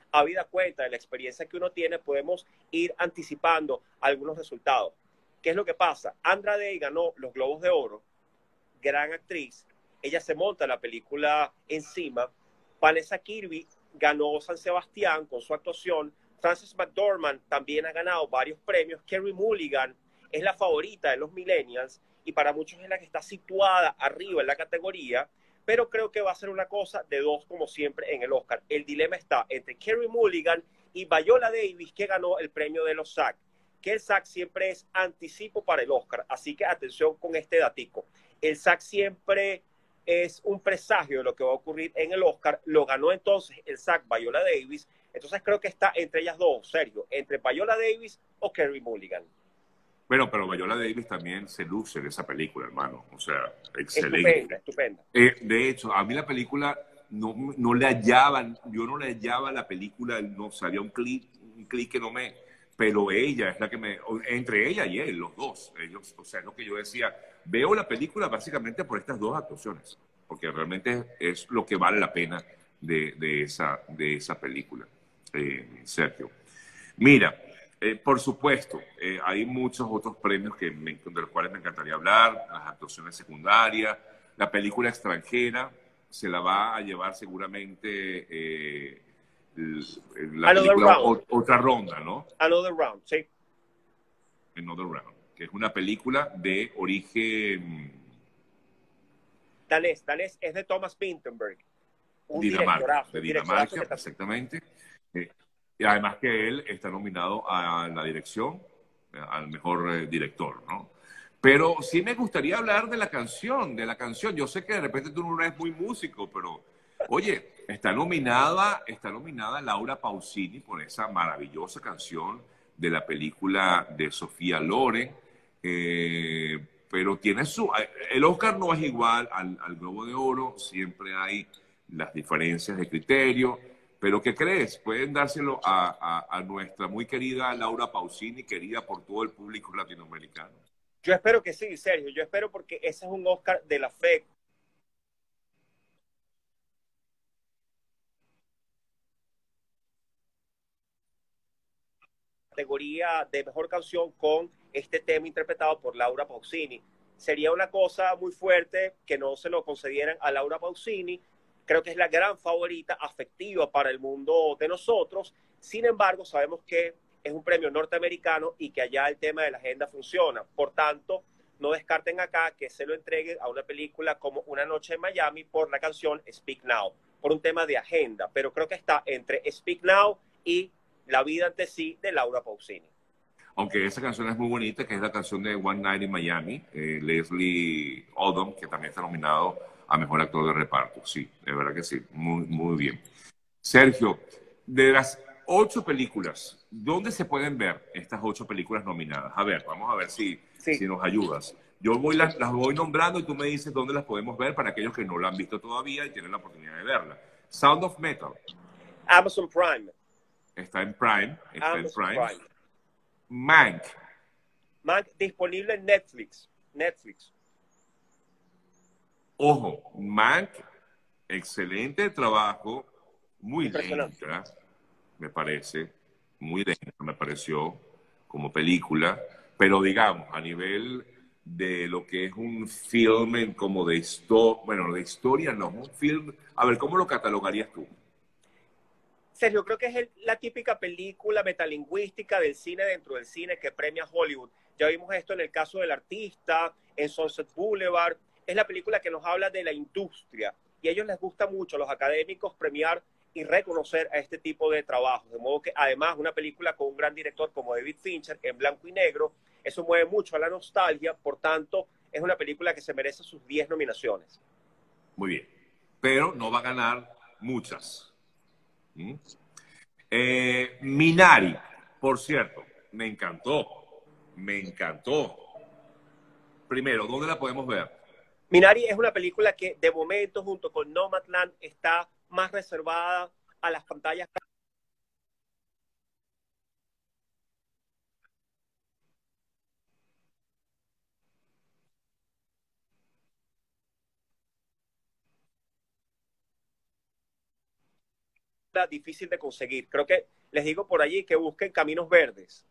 habida cuenta de la experiencia que uno tiene, podemos ir anticipando algunos resultados. ¿Qué es lo que pasa? Andra Day ganó los Globos de Oro, gran actriz, ella se monta la película encima. Vanessa Kirby ganó San Sebastián con su actuación. Frances McDormand también ha ganado varios premios. Carey Mulligan es la favorita de los millennials y para muchos es la que está situada arriba en la categoría, pero creo que va a ser una cosa de dos como siempre en el Oscar. El dilema está entre Carey Mulligan y Viola Davis, que ganó el premio de los SAG, que el SAG siempre es anticipo para el Oscar, así que atención con este datico. El SAG siempre es un presagio de lo que va a ocurrir en el Oscar. Lo ganó entonces el SAG Viola Davis. Entonces creo que está entre ellas dos, Sergio, entre Viola Davis o Carey Mulligan. Bueno, pero Viola Davis también se luce en esa película, hermano. O sea, excelente. Estupenda, estupenda. De hecho, a mí la película no le hallaban, yo no le hallaba la película, no sabía un clic que no me, pero ella es la que me, entre ella y él, los dos, ellos, o sea, es lo que yo decía, veo la película básicamente por estas dos actuaciones, porque realmente es lo que vale la pena de esa película, Sergio. Mira, por supuesto, hay muchos otros premios de los cuales me encantaría hablar, las actuaciones secundarias, la película extranjera se la va a llevar seguramente la Another película Round. otra ronda, ¿no? Another Round, sí. Another Round, que es una película de origen Danés es de Thomas Vinterberg. Un Dinamarca, directorazo, de un directorazo Dinamarca, que también. exactamente. Y además que él está nominado a la dirección, al mejor director, ¿no? Pero sí me gustaría hablar de la canción, de la canción. Yo sé que de repente tú no eres muy músico, pero oye, está nominada Laura Pausini por esa maravillosa canción de la película de Sofía Loren. Pero tiene el Oscar no es igual al Globo de Oro, siempre hay las diferencias de criterio. Pero ¿qué crees? Pueden dárselo a nuestra muy querida Laura Pausini, querida por todo el público latinoamericano. Yo espero que sí, Sergio. Yo espero porque ese es un Oscar de la fe. Categoría de mejor canción con este tema interpretado por Laura Pausini. Sería una cosa muy fuerte que no se lo concedieran a Laura Pausini. Creo que es la gran favorita afectiva para el mundo de nosotros. Sin embargo, sabemos que es un premio norteamericano y que allá el tema de la agenda funciona. Por tanto, no descarten acá que se lo entreguen a una película como Una noche en Miami por la canción Speak Now, por un tema de agenda. Pero creo que está entre Speak Now y La vida ante sí de Laura Pausini. Aunque esa canción es muy bonita, que es la canción de One Night in Miami, Leslie Odom, que también está nominado a Mejor Actor de Reparto. Sí, de verdad que sí, muy, muy bien. Sergio, de las 8 películas, ¿dónde se pueden ver estas 8 películas nominadas? A ver, vamos a ver si nos ayudas. Yo las voy nombrando y tú me dices dónde las podemos ver para aquellos que no la han visto todavía y tienen la oportunidad de verla. Sound of Metal. Amazon Prime. Está en Prime. Amazon Prime. Mank. Mank disponible en Netflix. Netflix. Ojo, Mank, excelente trabajo, muy Impresionante. lenta, me parece, muy lenta me pareció como película, pero digamos, a nivel de lo que es un film como de historia, bueno, de historia no, un film, a ver, ¿cómo lo catalogarías tú? Sergio, creo que es la típica película metalingüística del cine dentro del cine que premia Hollywood. Ya vimos esto en el caso del artista, en Sunset Boulevard. Es la película que nos habla de la industria y a ellos les gusta mucho, a los académicos, premiar y reconocer a este tipo de trabajos. De modo que además una película con un gran director como David Fincher en blanco y negro, eso mueve mucho a la nostalgia, por tanto es una película que se merece sus 10 nominaciones. Muy bien, pero no va a ganar muchas. ¿Mm? Minari, por cierto, me encantó, me encantó. Primero, ¿dónde la podemos ver? Minari es una película que de momento junto con Nomadland está más reservada a las pantallas. difícil de conseguir. Creo que les digo por allí que busquen Caminos Verdes.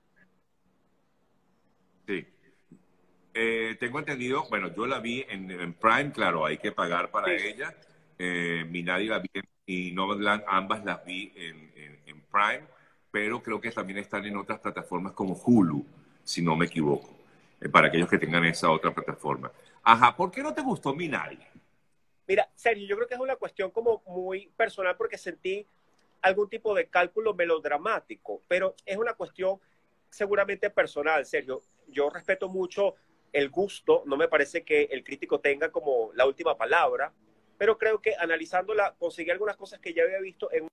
Sí. Tengo entendido, bueno, yo la vi en Prime, claro, hay que pagar para Sí. ella. Minari la vi y Nomadland, ambas las vi en Prime, pero creo que también están en otras plataformas como Hulu, si no me equivoco, para aquellos que tengan esa otra plataforma. Ajá, ¿por qué no te gustó Minari? Mira, Sergio, yo creo que es una cuestión como muy personal porque sentí algún tipo de cálculo melodramático, pero es una cuestión seguramente personal, Sergio. Yo respeto mucho el gusto, no me parece que el crítico tenga como la última palabra, pero creo que analizándola conseguí algunas cosas que ya había visto en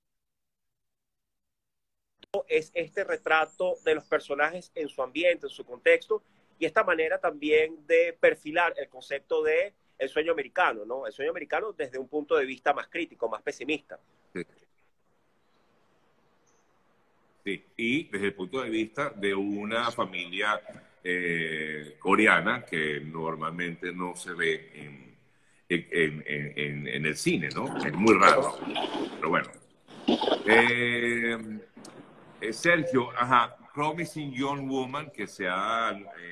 es este retrato de los personajes en su ambiente, en su contexto, y esta manera también de perfilar el concepto de el sueño americano, ¿no? El sueño americano desde un punto de vista más crítico, más pesimista. Sí. Sí, y desde el punto de vista de una familia coreana que normalmente no se ve en el cine, ¿no? Es muy raro, pero bueno. Sergio, ajá, Promising Young Woman, que se ha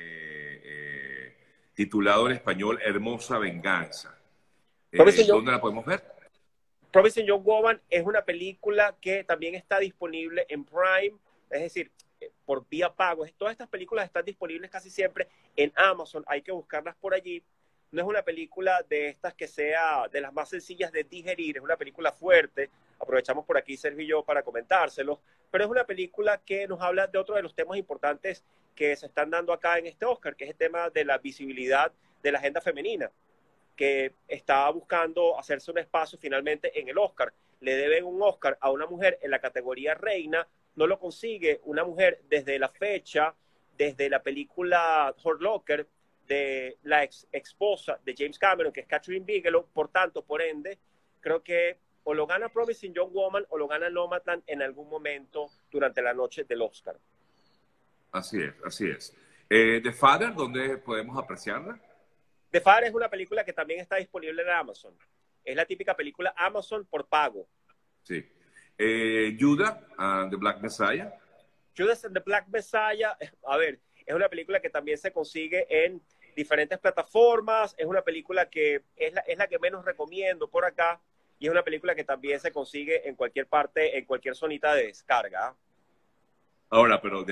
titulado en español Hermosa Venganza. Promising Young, ¿Dónde la podemos ver? Promising Young Woman es una película que también está disponible en Prime, es decir, por vía pago. Todas estas películas están disponibles casi siempre en Amazon, hay que buscarlas por allí. No es una película de estas que sea de las más sencillas de digerir, es una película fuerte. Aprovechamos por aquí, Sergio y yo, para comentárselos, pero es una película que nos habla de otro de los temas importantes que se están dando acá en este Oscar, que es el tema de la visibilidad de la agenda femenina, que está buscando hacerse un espacio finalmente en el Oscar. Le deben un Oscar a una mujer en la categoría reina, no lo consigue una mujer desde la fecha, desde la película Hurt Locker, de la ex esposa de James Cameron, que es Catherine Bigelow. Por tanto, por ende, creo que o lo gana Promising Young Woman o lo gana Nomadland en algún momento durante la noche del Oscar. Así es, así es. The Father, ¿dónde podemos apreciarla? The Father es una película que también está disponible en Amazon. Es la típica película Amazon por pago. Sí. Judas and the Black Messiah. Judas and the Black Messiah, a ver, es una película que también se consigue en diferentes plataformas. Es una película que es la que menos recomiendo por acá. Y es una película que también se consigue en cualquier parte, en cualquier zonita de descarga. Ahora, pero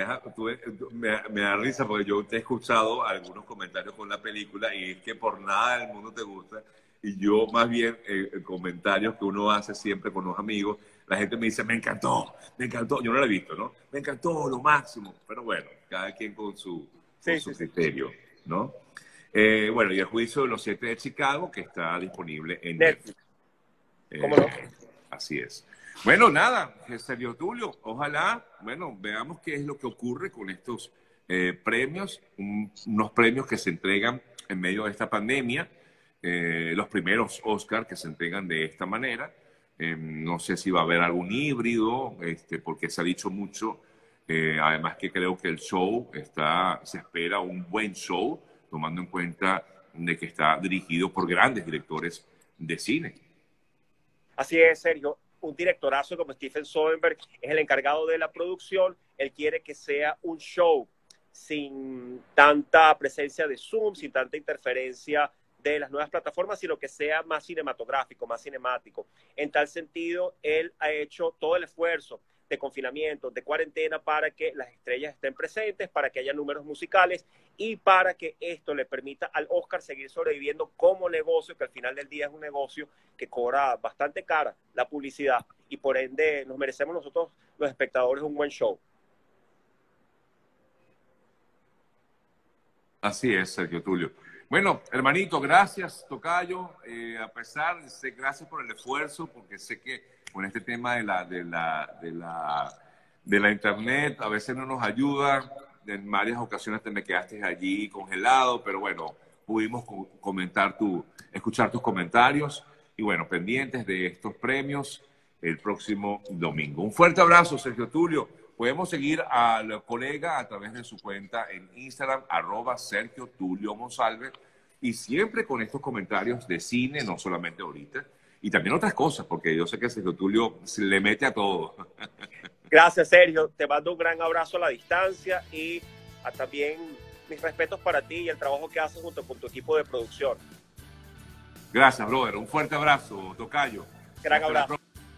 me da risa porque yo te he escuchado algunos comentarios con la película y es que por nada del mundo te gusta. Y yo más bien, comentarios que uno hace siempre con los amigos, la gente me dice, me encantó, yo no la he visto, ¿no? Me encantó, lo máximo. Pero bueno, cada quien con su criterio, ¿no? Bueno, y el juicio de los 7 de Chicago, que está disponible en Netflix. ¿Cómo no? Así es. Bueno, nada, Sergio Tulio, ojalá, bueno, veamos qué es lo que ocurre con estos premios, unos premios que se entregan en medio de esta pandemia, los primeros Oscar que se entregan de esta manera. No sé si va a haber algún híbrido, porque se ha dicho mucho, además que creo que el show se espera un buen show, tomando en cuenta de que está dirigido por grandes directores de cine. Así es, Sergio. Un directorazo como Steven Soderbergh es el encargado de la producción. Él quiere que sea un show sin tanta presencia de Zoom, sin tanta interferencia de las nuevas plataformas, sino que sea más cinematográfico, más cinemático. En tal sentido, él ha hecho todo el esfuerzo de confinamiento, de cuarentena, para que las estrellas estén presentes, para que haya números musicales y para que esto le permita al Oscar seguir sobreviviendo como negocio, que al final del día es un negocio que cobra bastante cara la publicidad y por ende nos merecemos nosotros los espectadores un buen show. Así es, Sergio Tulio. Bueno, hermanito, gracias, tocayo. Gracias por el esfuerzo, porque sé que con este tema de la internet a veces no nos ayuda. En varias ocasiones te me quedaste allí congelado, pero bueno, pudimos escuchar tus comentarios y bueno, pendientes de estos premios el próximo domingo. Un fuerte abrazo, Sergio Tulio. Podemos seguir al colega a través de su cuenta en Instagram, @Sergio Tulio Monsalve, y siempre con estos comentarios de cine, no solamente ahorita, y también otras cosas, porque yo sé que Sergio Tulio se le mete a todo. Gracias, Sergio. Te mando un gran abrazo a la distancia y también mis respetos para ti y el trabajo que haces junto con tu equipo de producción. Gracias, brother. Un fuerte abrazo, tocayo. Gran abrazo.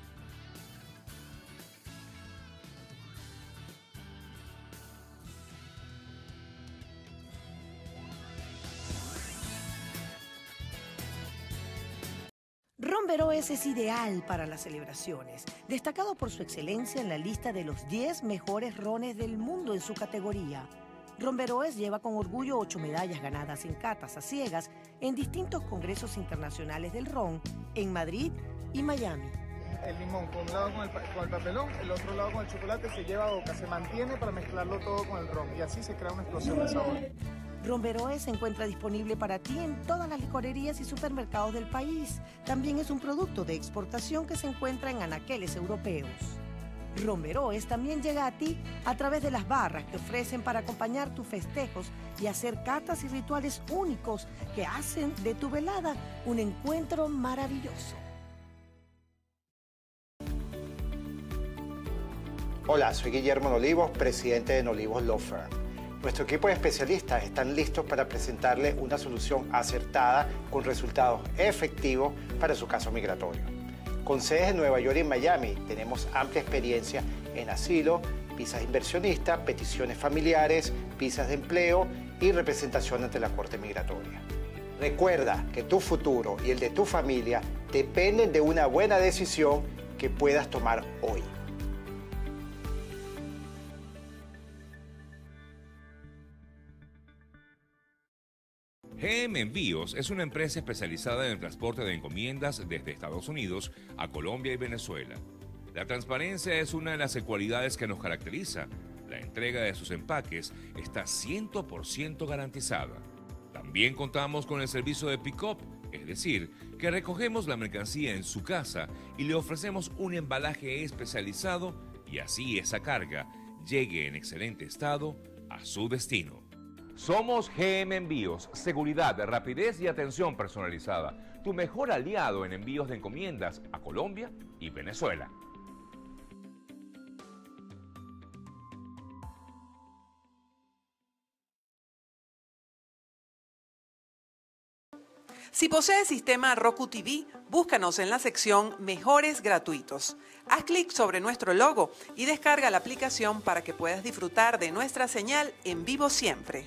Ron Veroes es ideal para las celebraciones, destacado por su excelencia en la lista de los 10 mejores rones del mundo en su categoría. Ron Veroes lleva con orgullo 8 medallas ganadas en catas a ciegas en distintos congresos internacionales del ron en Madrid y Miami. El limón, con un lado con el papelón, el otro lado con el chocolate, se lleva boca, se mantiene para mezclarlo todo con el ron y así se crea una explosión de sabor. Ron Veroes se encuentra disponible para ti en todas las licorerías y supermercados del país. También es un producto de exportación que se encuentra en anaqueles europeos. Ron Veroes también llega a ti a través de las barras que ofrecen para acompañar tus festejos y hacer catas y rituales únicos que hacen de tu velada un encuentro maravilloso. Hola, soy Guillermo Nolivos, presidente de Nolivos Law Firm. Nuestro equipo de especialistas están listos para presentarle una solución acertada con resultados efectivos para su caso migratorio. Con sedes en Nueva York y en Miami, tenemos amplia experiencia en asilo, visas de inversionista, peticiones familiares, visas de empleo y representación ante la Corte Migratoria. Recuerda que tu futuro y el de tu familia dependen de una buena decisión que puedas tomar hoy. GM Envíos es una empresa especializada en el transporte de encomiendas desde Estados Unidos a Colombia y Venezuela. La transparencia es una de las cualidades que nos caracteriza. La entrega de sus empaques está 100% garantizada. También contamos con el servicio de pick-up, es decir, que recogemos la mercancía en su casa y le ofrecemos un embalaje especializado y así esa carga llegue en excelente estado a su destino. Somos GM Envíos, seguridad, rapidez y atención personalizada. Tu mejor aliado en envíos de encomiendas a Colombia y Venezuela. Si posees sistema Roku TV, búscanos en la sección Mejores gratuitos. Haz clic sobre nuestro logo y descarga la aplicación para que puedas disfrutar de nuestra señal en vivo siempre.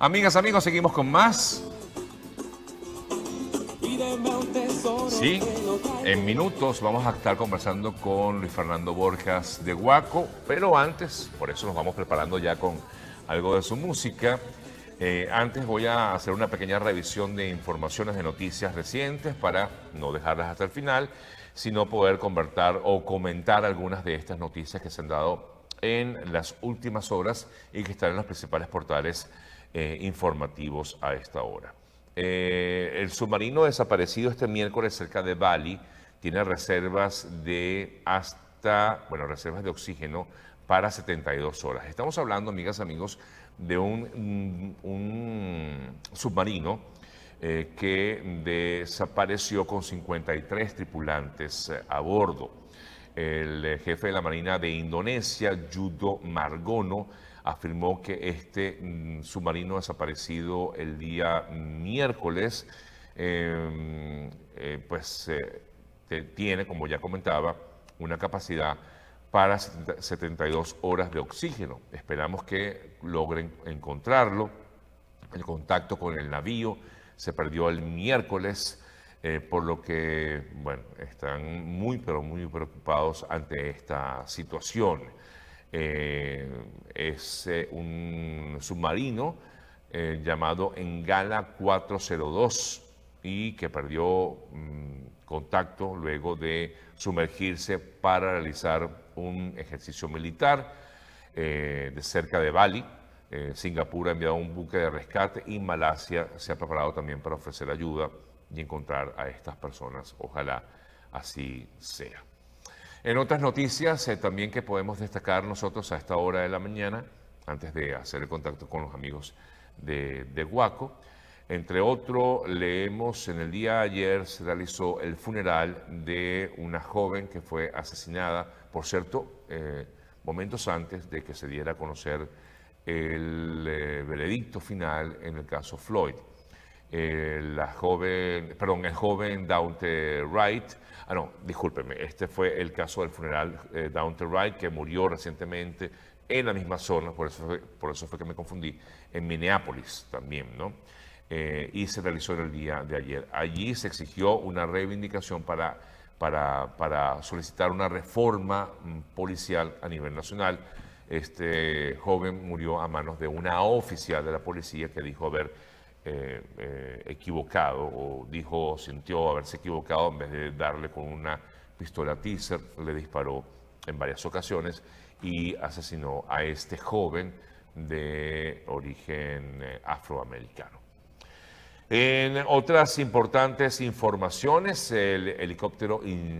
Amigas, amigos, seguimos con más. Sí, en minutos vamos a estar conversando con Luis Fernando Borjas de Guaco, pero antes, por eso nos vamos preparando ya con algo de su música. Antes voy a hacer una pequeña revisión de informaciones de noticias recientes para no dejarlas hasta el final, sino poder convertir o comentar algunas de estas noticias que se han dado en las últimas horas y que están en los principales portales informativos a esta hora. El submarino desaparecido este miércoles cerca de Bali tiene reservas de reservas de oxígeno para 72 horas. Estamos hablando, amigas, amigos, de un submarino que desapareció con 53 tripulantes a bordo. El jefe de la Marina de Indonesia, Yudo Margono, afirmó que este submarino desaparecido el día miércoles, tiene, como ya comentaba, una capacidad para 72 horas de oxígeno. Esperamos que logren encontrarlo. El contacto con el navío se perdió el miércoles, por lo que, bueno, están muy, pero muy preocupados ante esta situación. Es un submarino llamado Engala 402 y que perdió contacto luego de sumergirse para realizar un ejercicio militar de cerca de Bali. Singapur ha enviado un buque de rescate y Malasia se ha preparado también para ofrecer ayuda y encontrar a estas personas. Ojalá así sea. En otras noticias también que podemos destacar nosotros a esta hora de la mañana, antes de hacer el contacto con los amigos de Guaco, entre otros, leemos en el día de ayer se realizó el funeral de una joven que fue asesinada, por cierto, momentos antes de que se diera a conocer el veredicto final en el caso Floyd. El joven Daunte Wright, este fue el caso del funeral Daunte Wright, que murió recientemente en la misma zona, por eso fue que me confundí, en Minneapolis también, ¿no? Y se realizó en el día de ayer. Allí se exigió una reivindicación para solicitar una reforma policial a nivel nacional. Este joven murió a manos de una oficial de la policía que dijo haber equivocado, o sintió haberse equivocado. En vez de darle con una pistola Taser, le disparó en varias ocasiones y asesinó a este joven de origen afroamericano. En otras importantes informaciones, el helicóptero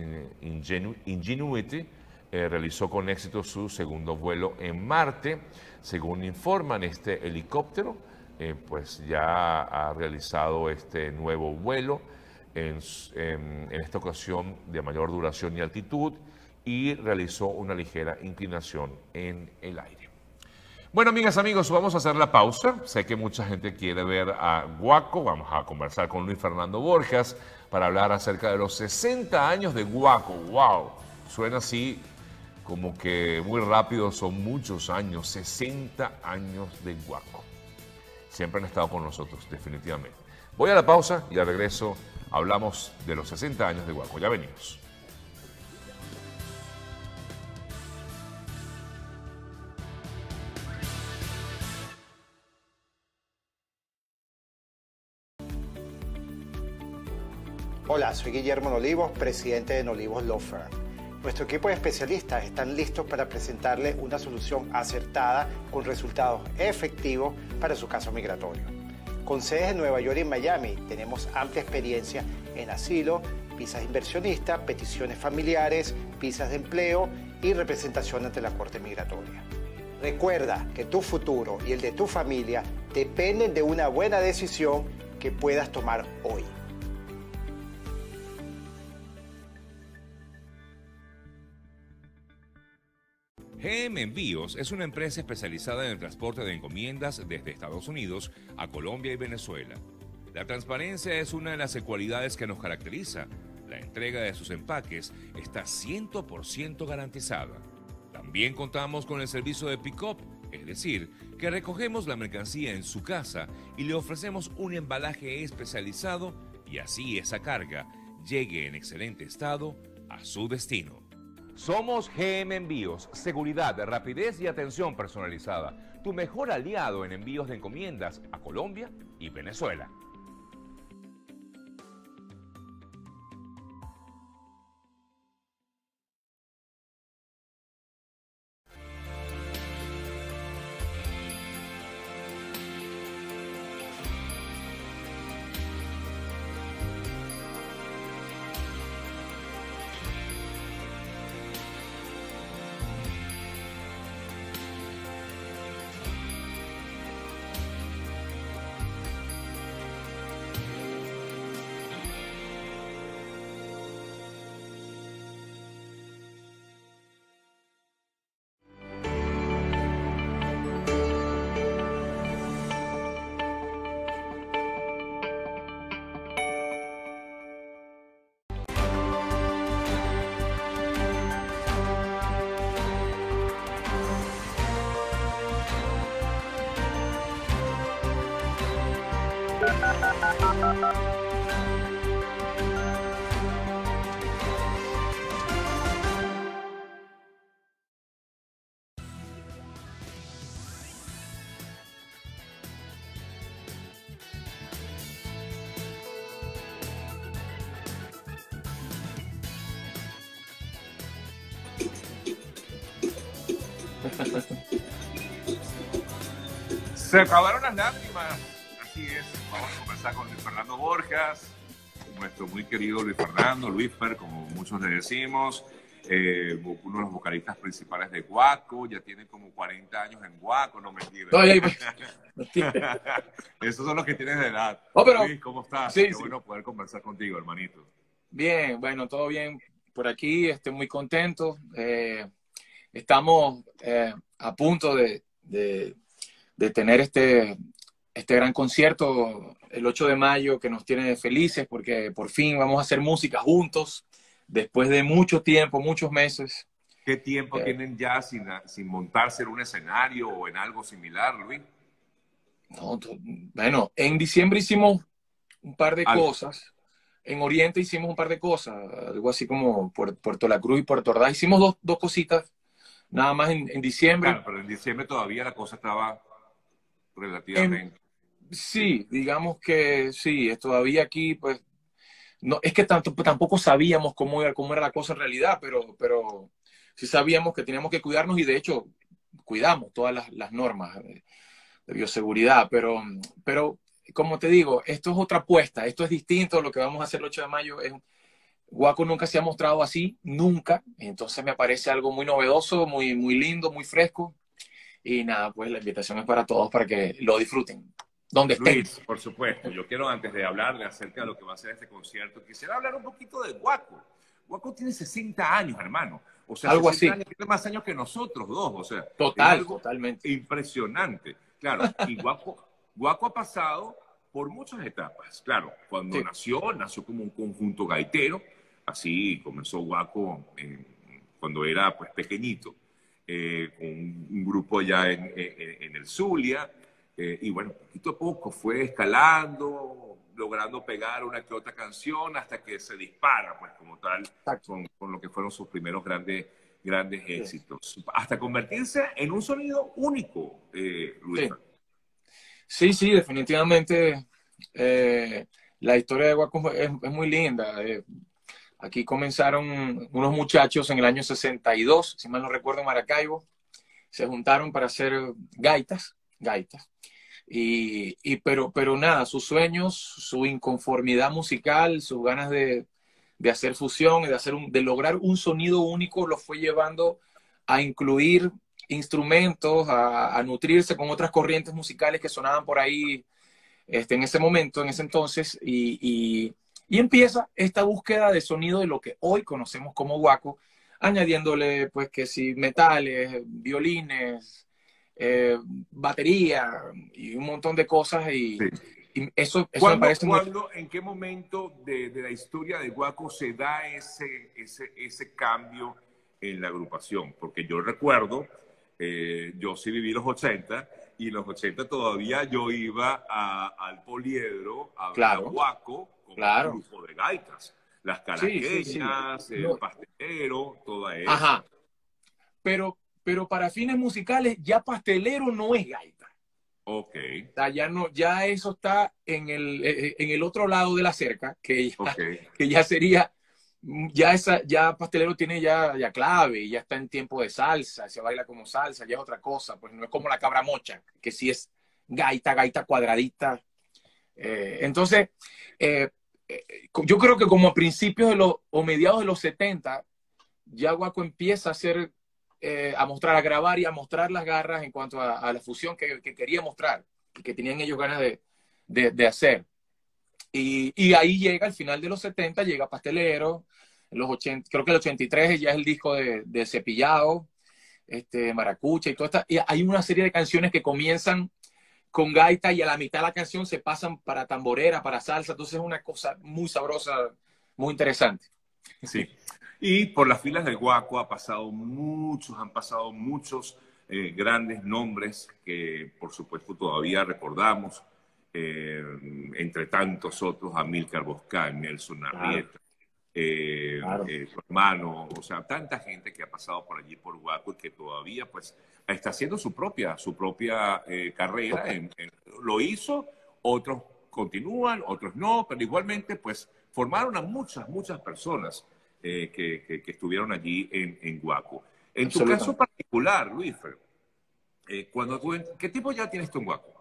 Ingenuity realizó con éxito su segundo vuelo en Marte. Según informan, este helicóptero pues ya ha realizado este nuevo vuelo, en esta ocasión de mayor duración y altitud, y realizó una ligera inclinación en el aire. Bueno, amigas, amigos, vamos a hacer la pausa. Sé que mucha gente quiere ver a Guaco. Vamos a conversar con Luis Fernando Borjas para hablar acerca de los 60 años de Guaco. ¡Wow! Suena así como que muy rápido, son muchos años, 60 años de Guaco. Siempre han estado con nosotros, definitivamente. Voy a la pausa y al regreso hablamos de los 60 años de Guaco. Ya venimos. Hola, soy Guillermo Nolivos, presidente de Nolivos Law Firm. Nuestro equipo de especialistas están listos para presentarle una solución acertada con resultados efectivos para su caso migratorio. Con sedes en Nueva York y en Miami, tenemos amplia experiencia en asilo, visas de inversionista, peticiones familiares, visas de empleo y representación ante la Corte Migratoria. Recuerda que tu futuro y el de tu familia dependen de una buena decisión que puedas tomar hoy. GM Envíos es una empresa especializada en el transporte de encomiendas desde Estados Unidos a Colombia y Venezuela. La transparencia es una de las cualidades que nos caracteriza. La entrega de sus empaques está 100% garantizada. También contamos con el servicio de pick-up, es decir, que recogemos la mercancía en su casa y le ofrecemos un embalaje especializado y así esa carga llegue en excelente estado a su destino. Somos GM Envíos, seguridad, rapidez y atención personalizada. Tu mejor aliado en envíos de encomiendas a Colombia y Venezuela. Se acabaron las lágrimas, así es. Vamos a comenzar con Luis Fernando Borjas, nuestro muy querido Luis Fernando, Luisfer, como muchos le decimos, uno de los vocalistas principales de Guaco, ya tiene como 40 años en Guaco, no mentira. Esos son los que tienes de edad. Oh, pero, Luis, ¿cómo estás? Sí, Qué sí. bueno poder conversar contigo, hermanito. Bien, bueno, todo bien por aquí, estoy muy contento. Estamos a punto de tener este gran concierto el 8 de mayo que nos tiene felices porque por fin vamos a hacer música juntos después de mucho tiempo, muchos meses. ¿Qué tiempo tienen ya sin montarse en un escenario o en algo similar, Luis? No, bueno, en diciembre hicimos un par de cosas. En Oriente hicimos un par de cosas, algo así como Puerto La Cruz y Puerto Ordaz. Hicimos dos cositas, nada más en diciembre. Claro, pero en diciembre todavía la cosa estaba relativamente... Sí, digamos que sí, todavía aquí, pues, no, es que tampoco sabíamos cómo era la cosa en realidad, pero sí sabíamos que teníamos que cuidarnos y de hecho cuidamos todas las normas de bioseguridad, pero como te digo, esto es otra apuesta, esto es distinto, lo que vamos a hacer el 8 de mayo Guaco nunca se ha mostrado así, nunca, entonces me parece algo muy novedoso, muy, muy lindo, muy fresco, y nada, pues la invitación es para todos para que lo disfruten, donde estén. Luis, por supuesto, yo quiero antes de hablarle acerca de lo que va a ser este concierto, quisiera hablar un poquito de Guaco. Guaco tiene 60 años, hermano, o sea, algo 60 así. años, tiene más años que nosotros dos, o sea, Total, es algo totalmente. impresionante. Claro, y Guaco ha pasado por muchas etapas. Claro, cuando nació como un conjunto gaitero, así comenzó Guaco cuando era pues pequeñito, con un grupo allá en el Zulia, y bueno, poquito a poco fue escalando, logrando pegar una que otra canción hasta que se dispara, pues como tal, con lo que fueron sus primeros grandes éxitos, hasta convertirse en un sonido único, Luis. Sí, definitivamente la historia de Guaco es muy linda. Aquí comenzaron unos muchachos en el año 62, si mal no recuerdo, en Maracaibo. Se juntaron para hacer gaitas. Pero nada, sus sueños, su inconformidad musical, sus ganas de hacer fusión, de lograr un sonido único, los fue llevando a incluir instrumentos, a nutrirse con otras corrientes musicales que sonaban por ahí en ese momento, en ese entonces, y empieza esta búsqueda de sonido de lo que hoy conocemos como Guaco, añadiéndole pues que si metales, violines, batería y un montón de cosas y eso me parece muy... ¿En qué momento de la historia de Guaco se da ese cambio en la agrupación? Porque yo recuerdo, yo sí viví los 80 y en los 80 todavía yo iba al Poliedro, a ver a Claro, Guaco, con un claro. grupo de gaitas. Las Sí, sí, sí. caraqueñas, el No, pastelero, toda esa. ajá. Pero para fines musicales, ya pastelero no es gaita. Ok, O sea, ya no, ya eso está en el otro lado de la cerca, ok. que ya sería, ya pastelero tiene ya clave, ya está en tiempo de salsa, se baila como salsa, ya es otra cosa, pues no es como la cabra mocha, que sí es gaita cuadradita. Entonces, eh, yo creo que como a principios o mediados de los 70, ya Guaco empieza a hacer, a mostrar, a grabar y a mostrar las garras en cuanto a la fusión que quería mostrar y que tenían ellos ganas de hacer. Y ahí llega, al final de los 70, llega Pastelero, en los 80, creo que el 83 ya es el disco de Cepillado, Maracucha y todo esto. Y hay una serie de canciones que comienzan con gaita y a la mitad de la canción se pasan para tamborera, para salsa. Entonces es una cosa muy sabrosa, muy interesante. Sí. Y por las filas del Guaco han pasado muchos grandes nombres que, por supuesto, todavía recordamos. Entre tantos otros, Amílcar Boscán, Nelson Arrieta, Claro. su hermano, o sea, tanta gente que ha pasado por allí por Guaco y que todavía, pues, está haciendo su propia carrera. Lo hizo, otros continúan, otros no, pero igualmente, pues, formaron a muchas personas que estuvieron allí en Guaco. En tu caso particular, Luis, ¿qué tipo ya tienes tú en Guaco?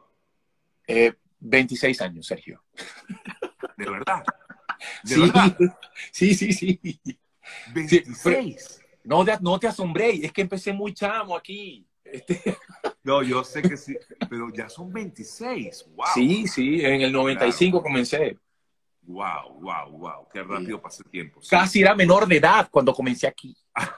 26 años, Sergio. ¿De verdad? ¿De Sí, verdad? sí. Sí, 26. no te asombré, es que empecé muy chamo aquí. No, yo sé que sí, pero ya son 26. ¡Wow! Sí, en el 95 comencé. Wow. Qué rápido Sí. pasa el tiempo. Sí. Casi era menor de edad cuando comencé aquí.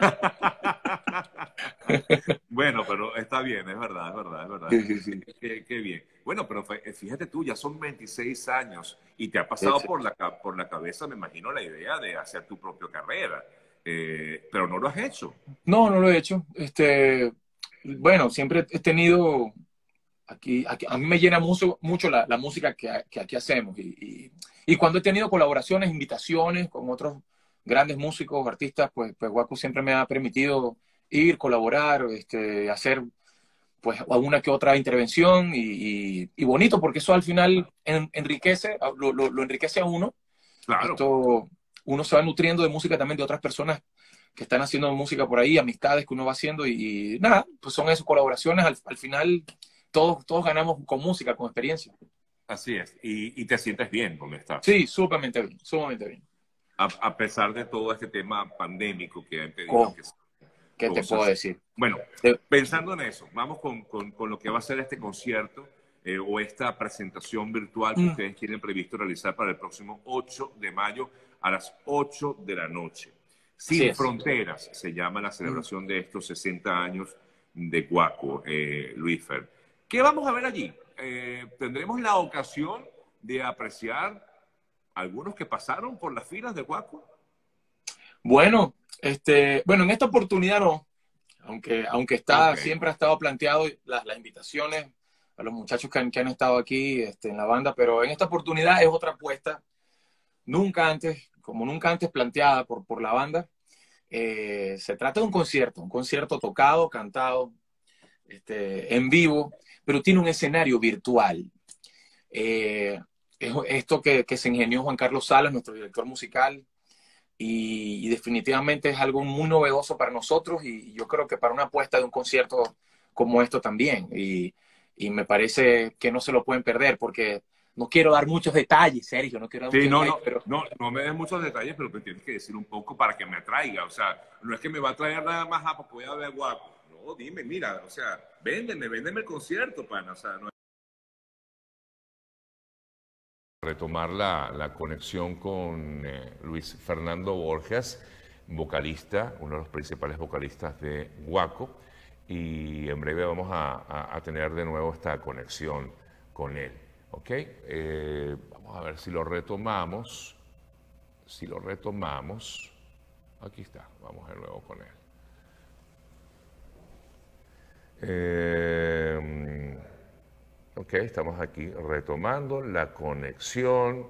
Bueno, pero está bien, es verdad. Sí. Qué bien. Bueno, pero fíjate tú, ya son 26 años y te ha pasado por la cabeza, me imagino, la idea de hacer tu propia carrera, pero no lo has hecho. No lo he hecho. Bueno, siempre he tenido aquí a mí me llena mucho la música que aquí hacemos y cuando he tenido colaboraciones, invitaciones con otros grandes músicos, artistas, pues Guaco siempre me ha permitido ir, colaborar, hacer pues alguna que otra intervención y bonito, porque eso al final enriquece, lo enriquece a uno. Claro. Uno se va nutriendo de música también de otras personas que están haciendo música por ahí, amistades que uno va haciendo y nada, pues son esas colaboraciones. Al final todos ganamos con música, con experiencia. Así es. Y te sientes bien donde estás. Sí, sumamente bien. A pesar de todo este tema pandémico que ha impedido ¿Qué te puedo decir? Bueno, pensando en eso, vamos con lo que va a ser este concierto o esta presentación virtual que ustedes tienen previsto realizar para el próximo 8 de mayo a las 8 de la noche. Sin Fronteras se llama la celebración de estos 60 años de Guaco, Luis Fer. ¿Qué vamos a ver allí? ¿Tendremos la ocasión de apreciar algunos que pasaron por las filas de Guaco? Bueno, en esta oportunidad no, aunque siempre ha estado planteado las invitaciones a los muchachos que han estado aquí en la banda, pero en esta oportunidad es otra apuesta, nunca antes planteada por la banda. Se trata de un concierto tocado, cantado, en vivo, pero tiene un escenario virtual. Esto que se ingenió Juan Carlos Salas, nuestro director musical, y definitivamente es algo muy novedoso para nosotros y yo creo que para una apuesta de un concierto como esto también. Y me parece que no se lo pueden perder porque no quiero dar muchos detalles, Sergio, no quiero dar muchos detalles, pero... no me des muchos detalles, pero me tienes que decir un poco para que me atraiga. O sea, no es que me va a traer nada más porque voy a ver Guaco. No, dime, mira, o sea, véndeme el concierto, pana. O sea, no... Retomar la conexión con Luis Fernando Borges, vocalista, uno de los principales vocalistas de Guaco, y en breve vamos a tener de nuevo esta conexión con él. ¿Ok? Vamos a ver si lo retomamos. Aquí está, vamos de nuevo con él. Ok, estamos aquí retomando la conexión.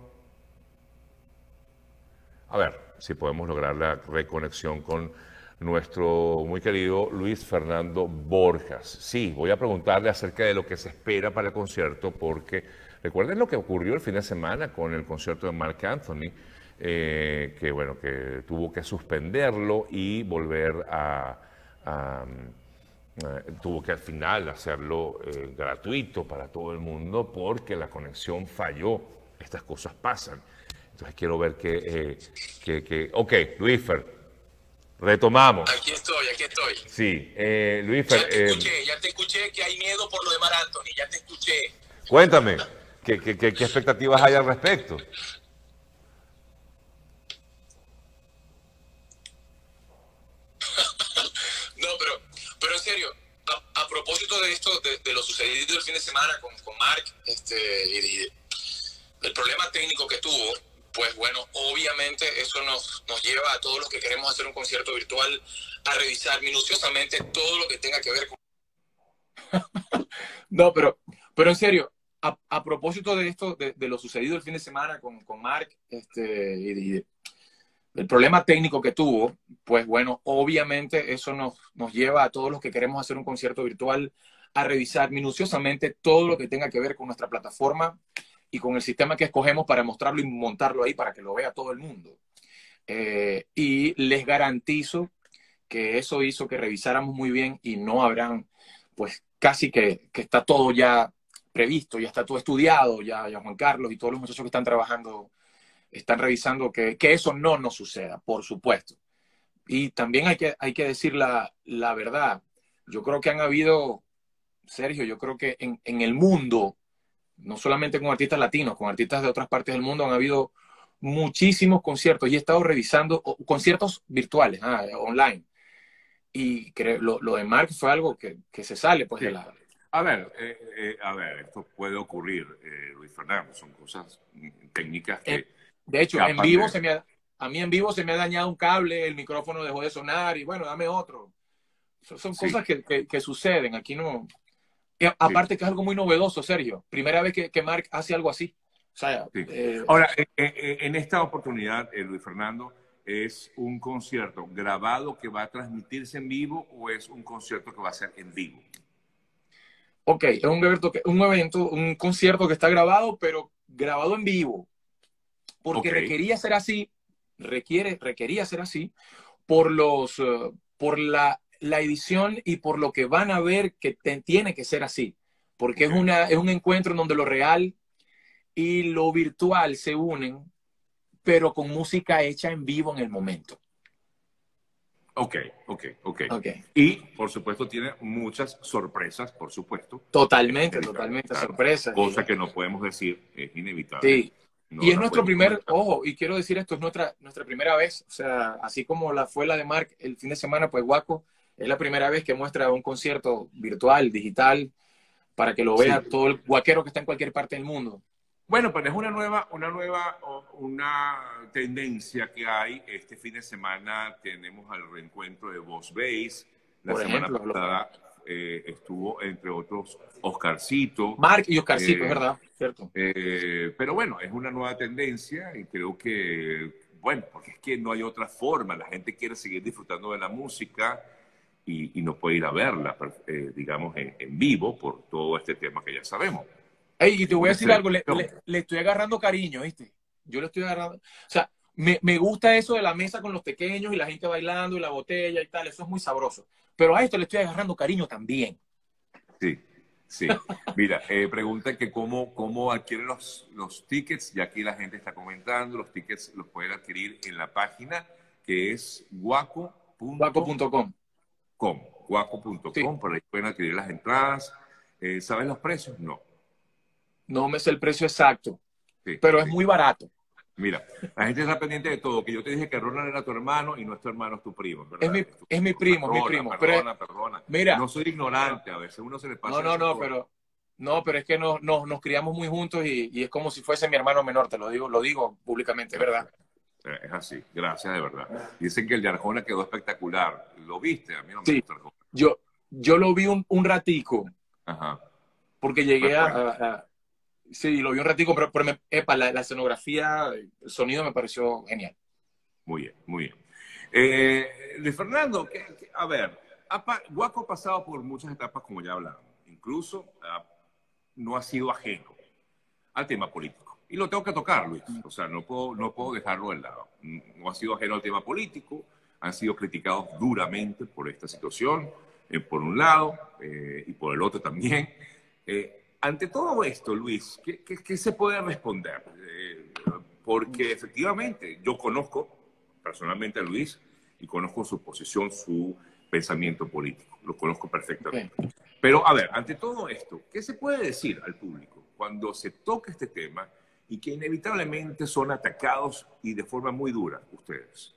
A ver si podemos lograr la reconexión con nuestro muy querido Luis Fernando Borjas. Sí, voy a preguntarle acerca de lo que se espera para el concierto, porque recuerden lo que ocurrió el fin de semana con el concierto de Marc Anthony, que bueno, que tuvo que suspenderlo y volver tuvo que al final hacerlo gratuito para todo el mundo porque la conexión falló. Estas cosas pasan. Entonces quiero ver ok, Luisfer, retomamos. Aquí estoy, aquí estoy. Sí, Luisfer. Ya te escuché que hay miedo por lo de Mar Anthony, ya te escuché. Cuéntame, ¿qué expectativas hay al respecto? No, pero en serio, a propósito de esto, de lo sucedido el fin de semana con Marc, y el problema técnico que tuvo, pues bueno, obviamente eso nos lleva a todos los que queremos hacer un concierto virtual a revisar minuciosamente todo lo que tenga que ver con... No, pero en serio, a propósito de esto, de lo sucedido el fin de semana con Marc, y el problema técnico que tuvo, pues bueno, obviamente eso nos lleva a todos los que queremos hacer un concierto virtual a revisar minuciosamente todo lo que tenga que ver con nuestra plataforma y con el sistema que escogemos para mostrarlo y montarlo ahí para que lo vea todo el mundo. Y les garantizo que eso hizo que revisáramos muy bien y no habrán, pues casi que está todo ya previsto, ya está todo estudiado, ya Juan Carlos y todos los muchachos que están trabajando están revisando que eso no nos suceda, por supuesto. Y también hay que decir la verdad. Yo creo que han habido, Sergio, yo creo que en el mundo, no solamente con artistas latinos, con artistas de otras partes del mundo, han habido muchísimos conciertos. Y he estado revisando conciertos virtuales, online. Y lo de Marc fue algo que se sale pues, sí. de la... A ver, esto puede ocurrir, Luis Fernando, son cosas técnicas que... De hecho, en vivo a mí en vivo se me ha dañado un cable, el micrófono dejó de sonar y bueno, dame otro. Son cosas que suceden, aquí no... Y aparte que es algo muy novedoso, Sergio. Primera vez que Marc hace algo así. O sea, sí. Ahora, en esta oportunidad, Luis Fernando, ¿es un concierto grabado que va a transmitirse en vivo o es un concierto que va a ser en vivo? Ok, es un concierto que está grabado, pero grabado en vivo. Porque requería ser así, requería ser así por la edición y por lo que van a ver que tiene que ser así. Porque es un encuentro en donde lo real y lo virtual se unen, pero con música hecha en vivo en el momento. Ok. Y, por supuesto, tiene muchas sorpresas, por supuesto. Totalmente sorpresas. Cosa que no podemos decir, es inevitable. Sí. Y es nuestro ojo, y quiero decir esto, es nuestra primera vez, o sea, así como fue la de Marc el fin de semana, pues Guaco es la primera vez que muestra un concierto virtual, digital, para que lo vea todo el guaquero que está en cualquier parte del mundo. Bueno, pero es una tendencia que hay. Este fin de semana tenemos el reencuentro de Boss Bass. La semana pasada estuvo, entre otros, Oscarcito. Marc y Oscarcito, es verdad, cierto. Pero bueno, es una nueva tendencia y creo que, bueno, porque es que no hay otra forma. La gente quiere seguir disfrutando de la música y no puede ir a verla, digamos, en vivo por todo este tema que ya sabemos. Ey, y te voy a decir algo, le estoy agarrando cariño, ¿viste? Yo le estoy agarrando... O sea, me gusta eso de la mesa con los pequeños y la gente bailando y la botella y tal, eso es muy sabroso. Pero a esto le estoy agarrando cariño también. Sí. Mira, pregunta que cómo adquieren los tickets, y aquí la gente está comentando, los tickets los pueden adquirir en la página que es guaco.com. Guaco.com, por ahí pueden adquirir las entradas. ¿Sabes los precios? No me sé el precio exacto, pero es muy barato. Mira, la gente está pendiente de todo, que yo te dije que Ronald era tu hermano y no es tu hermano, es tu primo, ¿verdad? Es mi primo. Perdona. Mira, no soy ignorante, a veces uno se le pasa... pero es que nos criamos muy juntos y es como si fuese mi hermano menor, te lo digo públicamente, ¿verdad? Es así, gracias de verdad. Dicen que el de Arjona quedó espectacular. ¿Lo viste? A mí no me gusta Arjona. Yo lo vi un ratico. Ajá. porque llegué sí, lo vi un ratico, pero la escenografía, el sonido me pareció genial. Muy bien, muy bien. Luis Fernando, a ver, Guaco ha pasado por muchas etapas, como ya hablamos. Incluso no ha sido ajeno al tema político. Y lo tengo que tocar, Luis. O sea, no puedo dejarlo de lado. No ha sido ajeno al tema político. Han sido criticados duramente por esta situación, por un lado, y por el otro también. Ante todo esto, Luis, ¿qué se puede responder? Porque efectivamente yo conozco personalmente a Luis y conozco su posición, su pensamiento político. Lo conozco perfectamente. Okay. Pero, a ver, ante todo esto, ¿qué se puede decir al público cuando se toca este tema y que inevitablemente son atacados y de forma muy dura ustedes?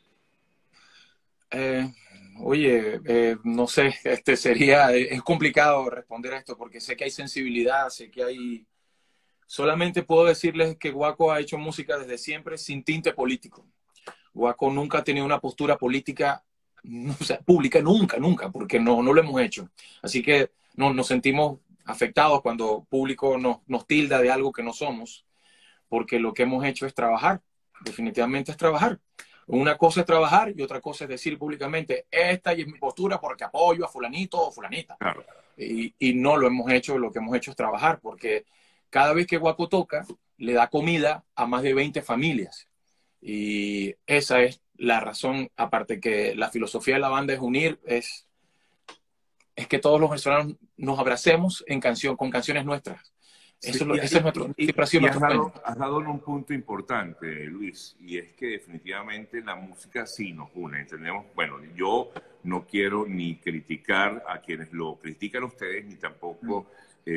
No sé, es complicado responder a esto porque sé que hay sensibilidad, sé que hay... Solamente puedo decirles que Guaco ha hecho música desde siempre sin tinte político. Guaco nunca ha tenido una postura política, o sea, pública, nunca, porque no lo hemos hecho. Así que nos sentimos afectados cuando público nos tilda de algo que no somos, porque lo que hemos hecho es trabajar, definitivamente es trabajar. Una cosa es trabajar y otra cosa es decir públicamente, esta es mi postura porque apoyo a fulanito o fulanita. Claro. Y no lo hemos hecho, lo que hemos hecho es trabajar, porque cada vez que Guaco toca, le da comida a más de 20 familias. Y esa es la razón, aparte que la filosofía de la banda es unir, es que todos los venezolanos nos abracemos con canciones nuestras. Ese es nuestro, siempre ha sido nuestro sueño. Has dado en un punto importante, Luis, y es que definitivamente la música sí nos une, entendemos. Bueno, yo no quiero ni criticar a quienes lo critican a ustedes, ni tampoco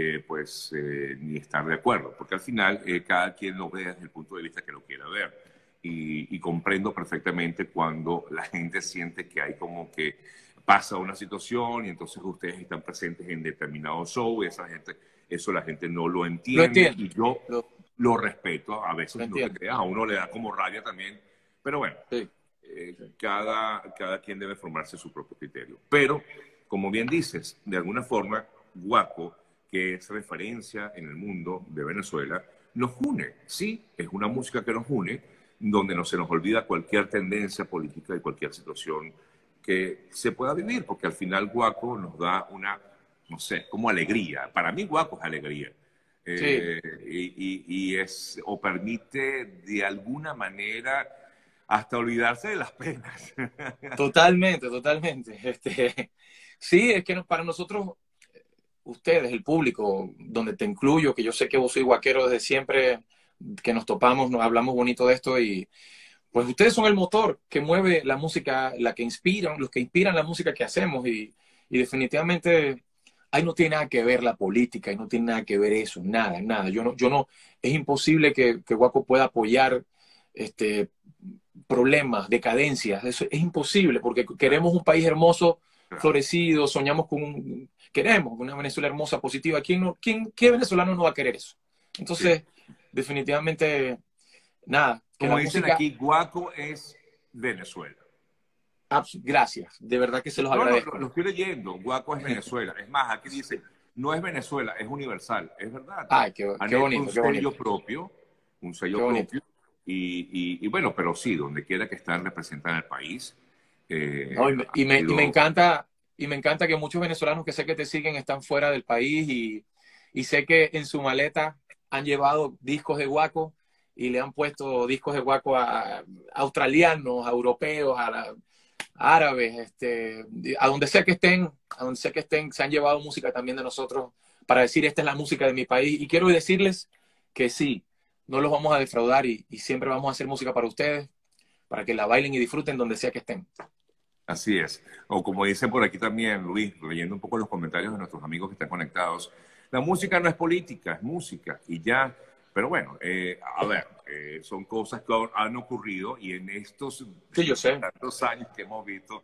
ni estar de acuerdo, porque al final cada quien lo ve desde el punto de vista que lo quiera ver. Y comprendo perfectamente cuando la gente siente que hay como que pasa una situación y entonces ustedes están presentes en determinado show y eso la gente no lo entiende. Y yo lo respeto, a veces no te creas, a uno le da como rabia también, pero bueno, sí. Cada quien debe formarse su propio criterio. Pero, como bien dices, de alguna forma, Guaco, que es referencia en el mundo de Venezuela, nos une. Sí, es una música que nos une, donde no se nos olvida cualquier tendencia política y cualquier situación que se pueda vivir, porque al final Guaco nos da una, no sé, como alegría. Para mí Guaco es alegría. Sí. O permite de alguna manera hasta olvidarse de las penas. Totalmente. Sí, es que para nosotros, ustedes, el público, donde te incluyo, que yo sé que vos sois guaquero desde siempre, que nos topamos, nos hablamos bonito de esto y pues ustedes son el motor que mueve la música, los que inspiran la música que hacemos y definitivamente ahí no tiene nada que ver la política, ahí no tiene nada que ver eso, nada. Yo no, es imposible que Guaco pueda apoyar problemas, decadencias, eso es imposible porque queremos un país hermoso, florecido, soñamos queremos una Venezuela hermosa, positiva. ¿Qué venezolano no va a querer eso? Entonces, definitivamente, nada. Como dicen aquí, Guaco es Venezuela. Gracias, de verdad que se los agradezco. Lo estoy leyendo, Guaco es Venezuela. Es más, aquí dice, no es Venezuela, es universal. Es verdad. Ay, qué bonito. Un sello propio. Y bueno, pero sí, donde quiera que están representan al país. Y me encanta que muchos venezolanos que sé que te siguen están fuera del país y sé que en su maleta han llevado discos de Guaco y le han puesto discos de Guaco a australianos, a europeos, a árabes, a donde sea que estén, se han llevado música también de nosotros para decir esta es la música de mi país. Y quiero decirles que sí, no los vamos a defraudar y siempre vamos a hacer música para ustedes, para que la bailen y disfruten donde sea que estén. Así es. O como dice por aquí también, Luis, leyendo un poco los comentarios de nuestros amigos que están conectados, la música no es política, es música y ya. Pero bueno, son cosas que han ocurrido y en estos tantos años que hemos visto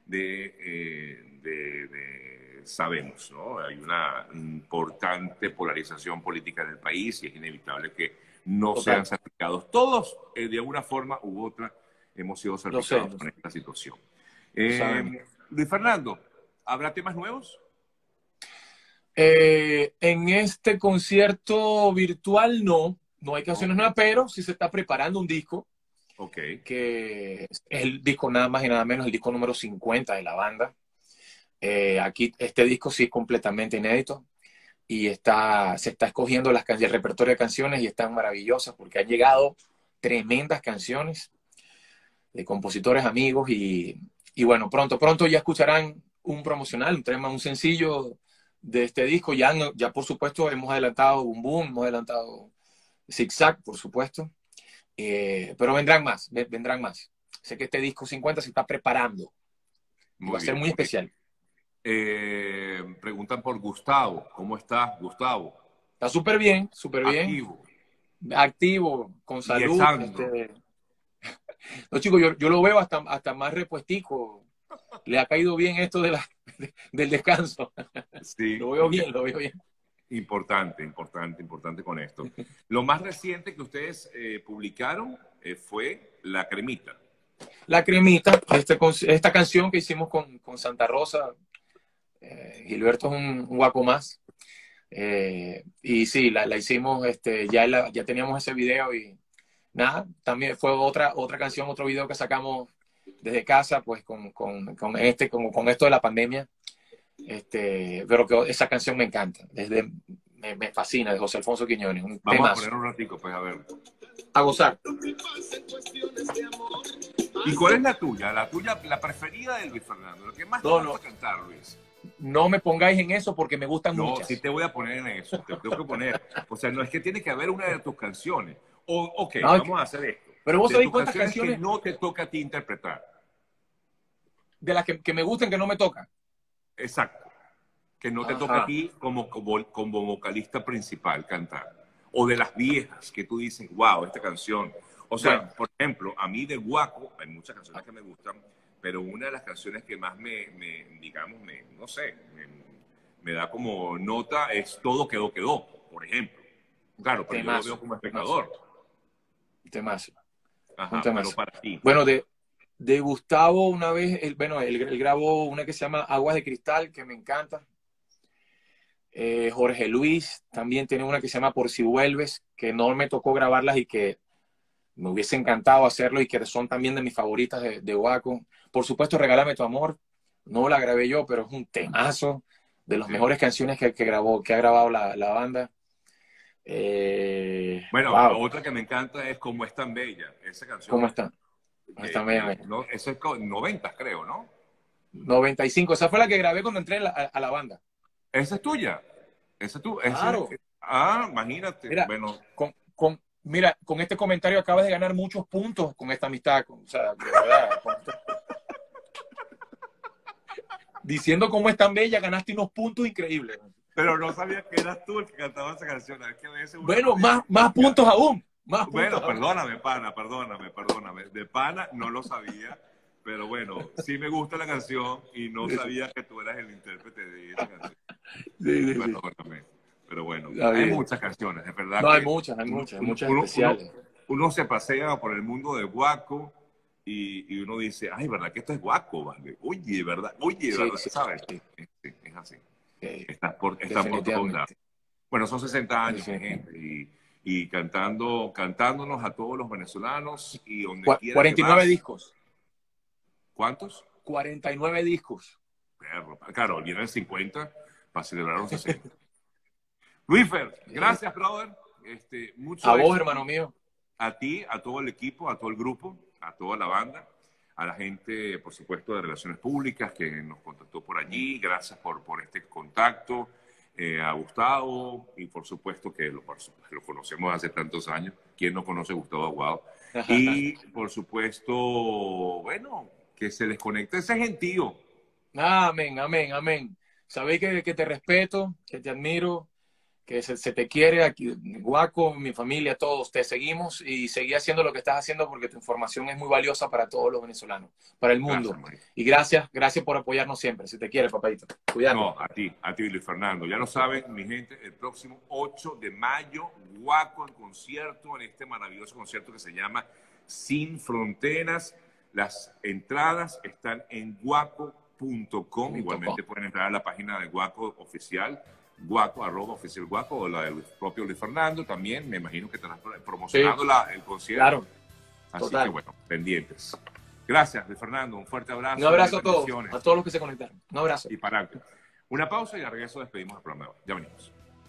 sabemos, ¿no? Hay una importante polarización política en el país y es inevitable que no sean salpicados. Todos, de alguna forma u otra, hemos sido salpicados con esta situación. Luis Fernando, ¿habrá temas nuevos? En este concierto virtual no hay canciones nuevas, pero sí se está preparando un disco, que es el disco nada más y nada menos, el disco número 50 de la banda. Aquí este disco sí es completamente inédito y se está escogiendo el repertorio de canciones y están maravillosas porque han llegado tremendas canciones de compositores amigos y bueno, pronto ya escucharán un promocional, un sencillo de este disco. Ya por supuesto hemos adelantado Boom Boom, hemos adelantado Zigzag, por supuesto, pero vendrán más. Sé que este disco 50 se está preparando y va a ser muy especial. Preguntan por Gustavo. ¿Cómo estás, Gustavo? Está súper bien, activo, con salud. No, chicos, yo lo veo hasta más repuestico. Le ha caído bien esto del descanso. Sí. Lo veo bien. Importante con esto. Lo más reciente que ustedes publicaron fue La Cremita. La Cremita, esta canción que hicimos con Santa Rosa. Gilberto es un guapo más. Y sí, la hicimos, ya teníamos ese video y nada, también fue otra canción, otro video que sacamos desde casa, pues con esto de la pandemia. Pero que esa canción me encanta, me fascina, de José Alfonso Quiñones. Vamos a poner un ratico, pues, a ver. A gozar. ¿Y cuál es la tuya? La preferida de Luis Fernando, lo que más te gusta cantar, Luis. No me pongáis en eso porque me gustan muchas. No, sí te voy a poner en eso, te tengo que poner. O sea, no es que tiene que haber una de tus canciones. Vamos a hacer esto. Pero vos sabés cuántas canciones que no te toca a ti interpretar. De las que me gustan, que no me tocan. Exacto. Que no te toca a ti como vocalista principal cantar. O de las viejas que tú dices, wow, esta canción. O sea, por ejemplo, a mí de Guaco, hay muchas canciones que me gustan, pero una de las canciones que más me da como nota es Todo Quedó, por ejemplo. Claro, pero yo lo veo como espectador. Temazo. Ajá, pero para ti. Bueno, de Gustavo una vez, él grabó una que se llama Aguas de Cristal, que me encanta. Jorge Luis también tiene una que se llama Por Si Vuelves, que no me tocó grabarlas y que me hubiese encantado hacerlo y que son también de mis favoritas de Guaco. Por supuesto, Regálame Tu Amor. No la grabé yo, pero es un temazo de las mejores canciones que ha grabado la banda. Otra que me encanta es Como es tan bella. Esa canción. ¿Cómo está? Está bella. No, eso es 90, creo, ¿no? 95. Esa fue la que grabé cuando entré a la banda. ¿Esa es tuya? ¿Esa es tú? Claro. Imagínate. Mira, bueno. Mira, con este comentario acabas de ganar muchos puntos con esta amistad. O sea, de verdad. Diciendo cómo es tan bella, ganaste unos puntos increíbles. Pero no sabía que eras tú el que cantaba esa canción. Es que bueno, más puntos aún. Perdóname, pana, perdóname. De pana no lo sabía, pero bueno, sí me gusta la canción y no sabía que tú eras el intérprete de esa canción. Sí. Perdóname. Pero bueno, hay muchas canciones, de verdad. No, hay muchas especiales. Uno se pasea por el mundo de Guaco y uno dice, ay, ¿verdad que esto es Guaco? Vale? Oye, ¿verdad? Sí. ¿Sabes? Sí, es así. Está por todos lados. Bueno, son 60 años, mi gente, y cantándonos a todos los venezolanos y donde quiera 49 discos. ¿Cuántos? 49 discos. Perro. Claro, viene el 50 para celebrar los 60. Luisfer, gracias, brother. Mucho a vos, hermano mío. A ti, a todo el equipo, a todo el grupo, a toda la banda, a la gente, por supuesto, de Relaciones Públicas que nos contactó por allí. Gracias por este contacto. A Gustavo, y por supuesto que lo conocemos hace tantos años. ¿Quién no conoce a Gustavo Aguado? Y por supuesto, bueno, que se les conecte ese gentío. Amén. Sabéis que te respeto, que te admiro, que se te quiere aquí, Guaco, mi familia, todos te seguimos y seguí haciendo lo que estás haciendo porque tu información es muy valiosa para todos los venezolanos, para el mundo. Gracias, y gracias por apoyarnos siempre. Se te quiere, papadito. Cuidado. No, a ti, Luis Fernando. Ya lo saben, mi gente, el próximo 8 de mayo, Guaco en concierto, en este maravilloso concierto que se llama Sin Fronteras. Las entradas están en guaco.com. Igualmente pueden entrar a la página de Guaco oficial Guaco, @oficialguaco, o la del propio Luis Fernando. También me imagino que estarás promocionando el concierto. Claro. Así Total. que bueno, pendientes. Gracias, Luis Fernando. Un fuerte abrazo. Un abrazo a todos los que se conectaron. Un abrazo. Y para una pausa y al regreso despedimos el programa de hoy. Ya venimos.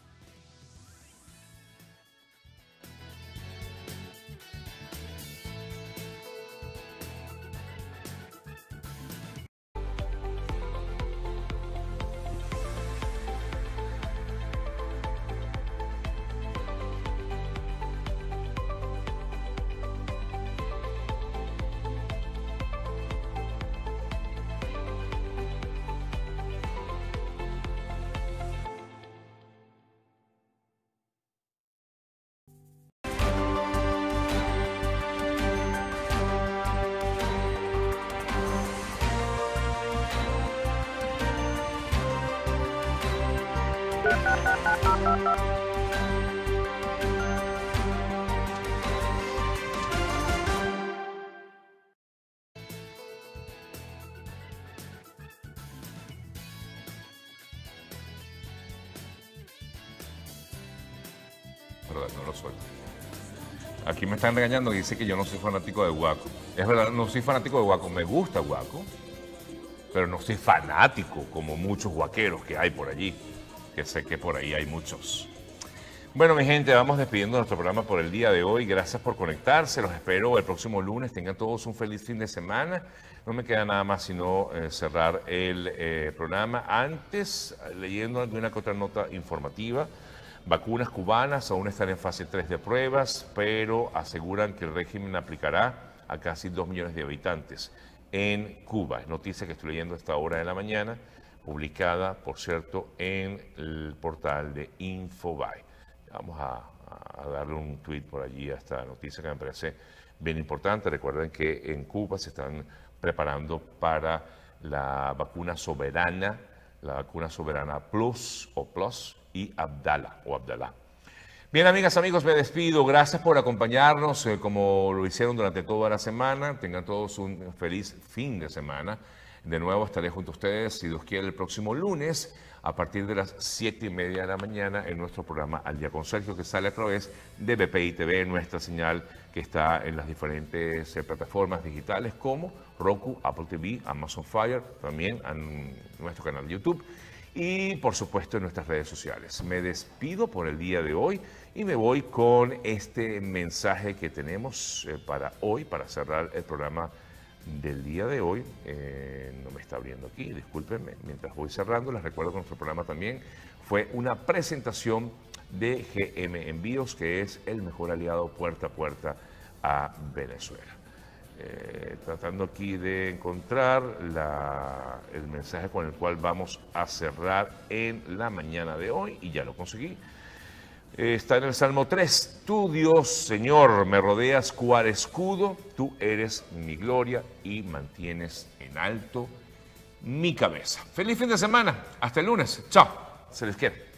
Verdad, no lo soy. Aquí me están regañando y dice que yo no soy fanático de Guaco. Es verdad, no soy fanático de Guaco. Me gusta Guaco, pero no soy fanático como muchos guaqueros que hay por allí. Que sé que por ahí hay muchos. Bueno, mi gente, vamos despidiendo nuestro programa por el día de hoy. Gracias por conectarse. Los espero el próximo lunes. Tengan todos un feliz fin de semana. No me queda nada más sino cerrar el programa. Antes, leyendo alguna que otra nota informativa. Vacunas cubanas aún están en fase 3 de pruebas, pero aseguran que el régimen aplicará a casi 2 millones de habitantes en Cuba. Es noticia que estoy leyendo a esta hora de la mañana, publicada, por cierto, en el portal de Infobae. Vamos a darle un tweet por allí a esta noticia que me parece bien importante. Recuerden que en Cuba se están preparando para la vacuna soberana Plus o Plus y Abdala. Bien, amigas, amigos, me despido. Gracias por acompañarnos como lo hicieron durante toda la semana. Tengan todos un feliz fin de semana. De nuevo estaré junto a ustedes, si Dios quiere, el próximo lunes a partir de las 7:30 de la mañana en nuestro programa Al Día con Sergio, que sale a través de BPI TV, nuestra señal que está en las diferentes plataformas digitales como Roku, Apple TV, Amazon Fire, también en nuestro canal de YouTube y, por supuesto, en nuestras redes sociales. Me despido por el día de hoy y me voy con este mensaje que tenemos para hoy, para cerrar el programa del día de hoy. No me está abriendo aquí, discúlpenme. Mientras voy cerrando, les recuerdo que nuestro programa también fue una presentación de GM Envíos, que es el mejor aliado puerta a puerta a Venezuela. Tratando aquí de encontrar el mensaje con el cual vamos a cerrar en la mañana de hoy, y ya lo conseguí. Está en el Salmo 3. Tú, Dios, Señor, me rodeas cual escudo, tú eres mi gloria y mantienes en alto mi cabeza. Feliz fin de semana. Hasta el lunes. Chao. Se les quiere.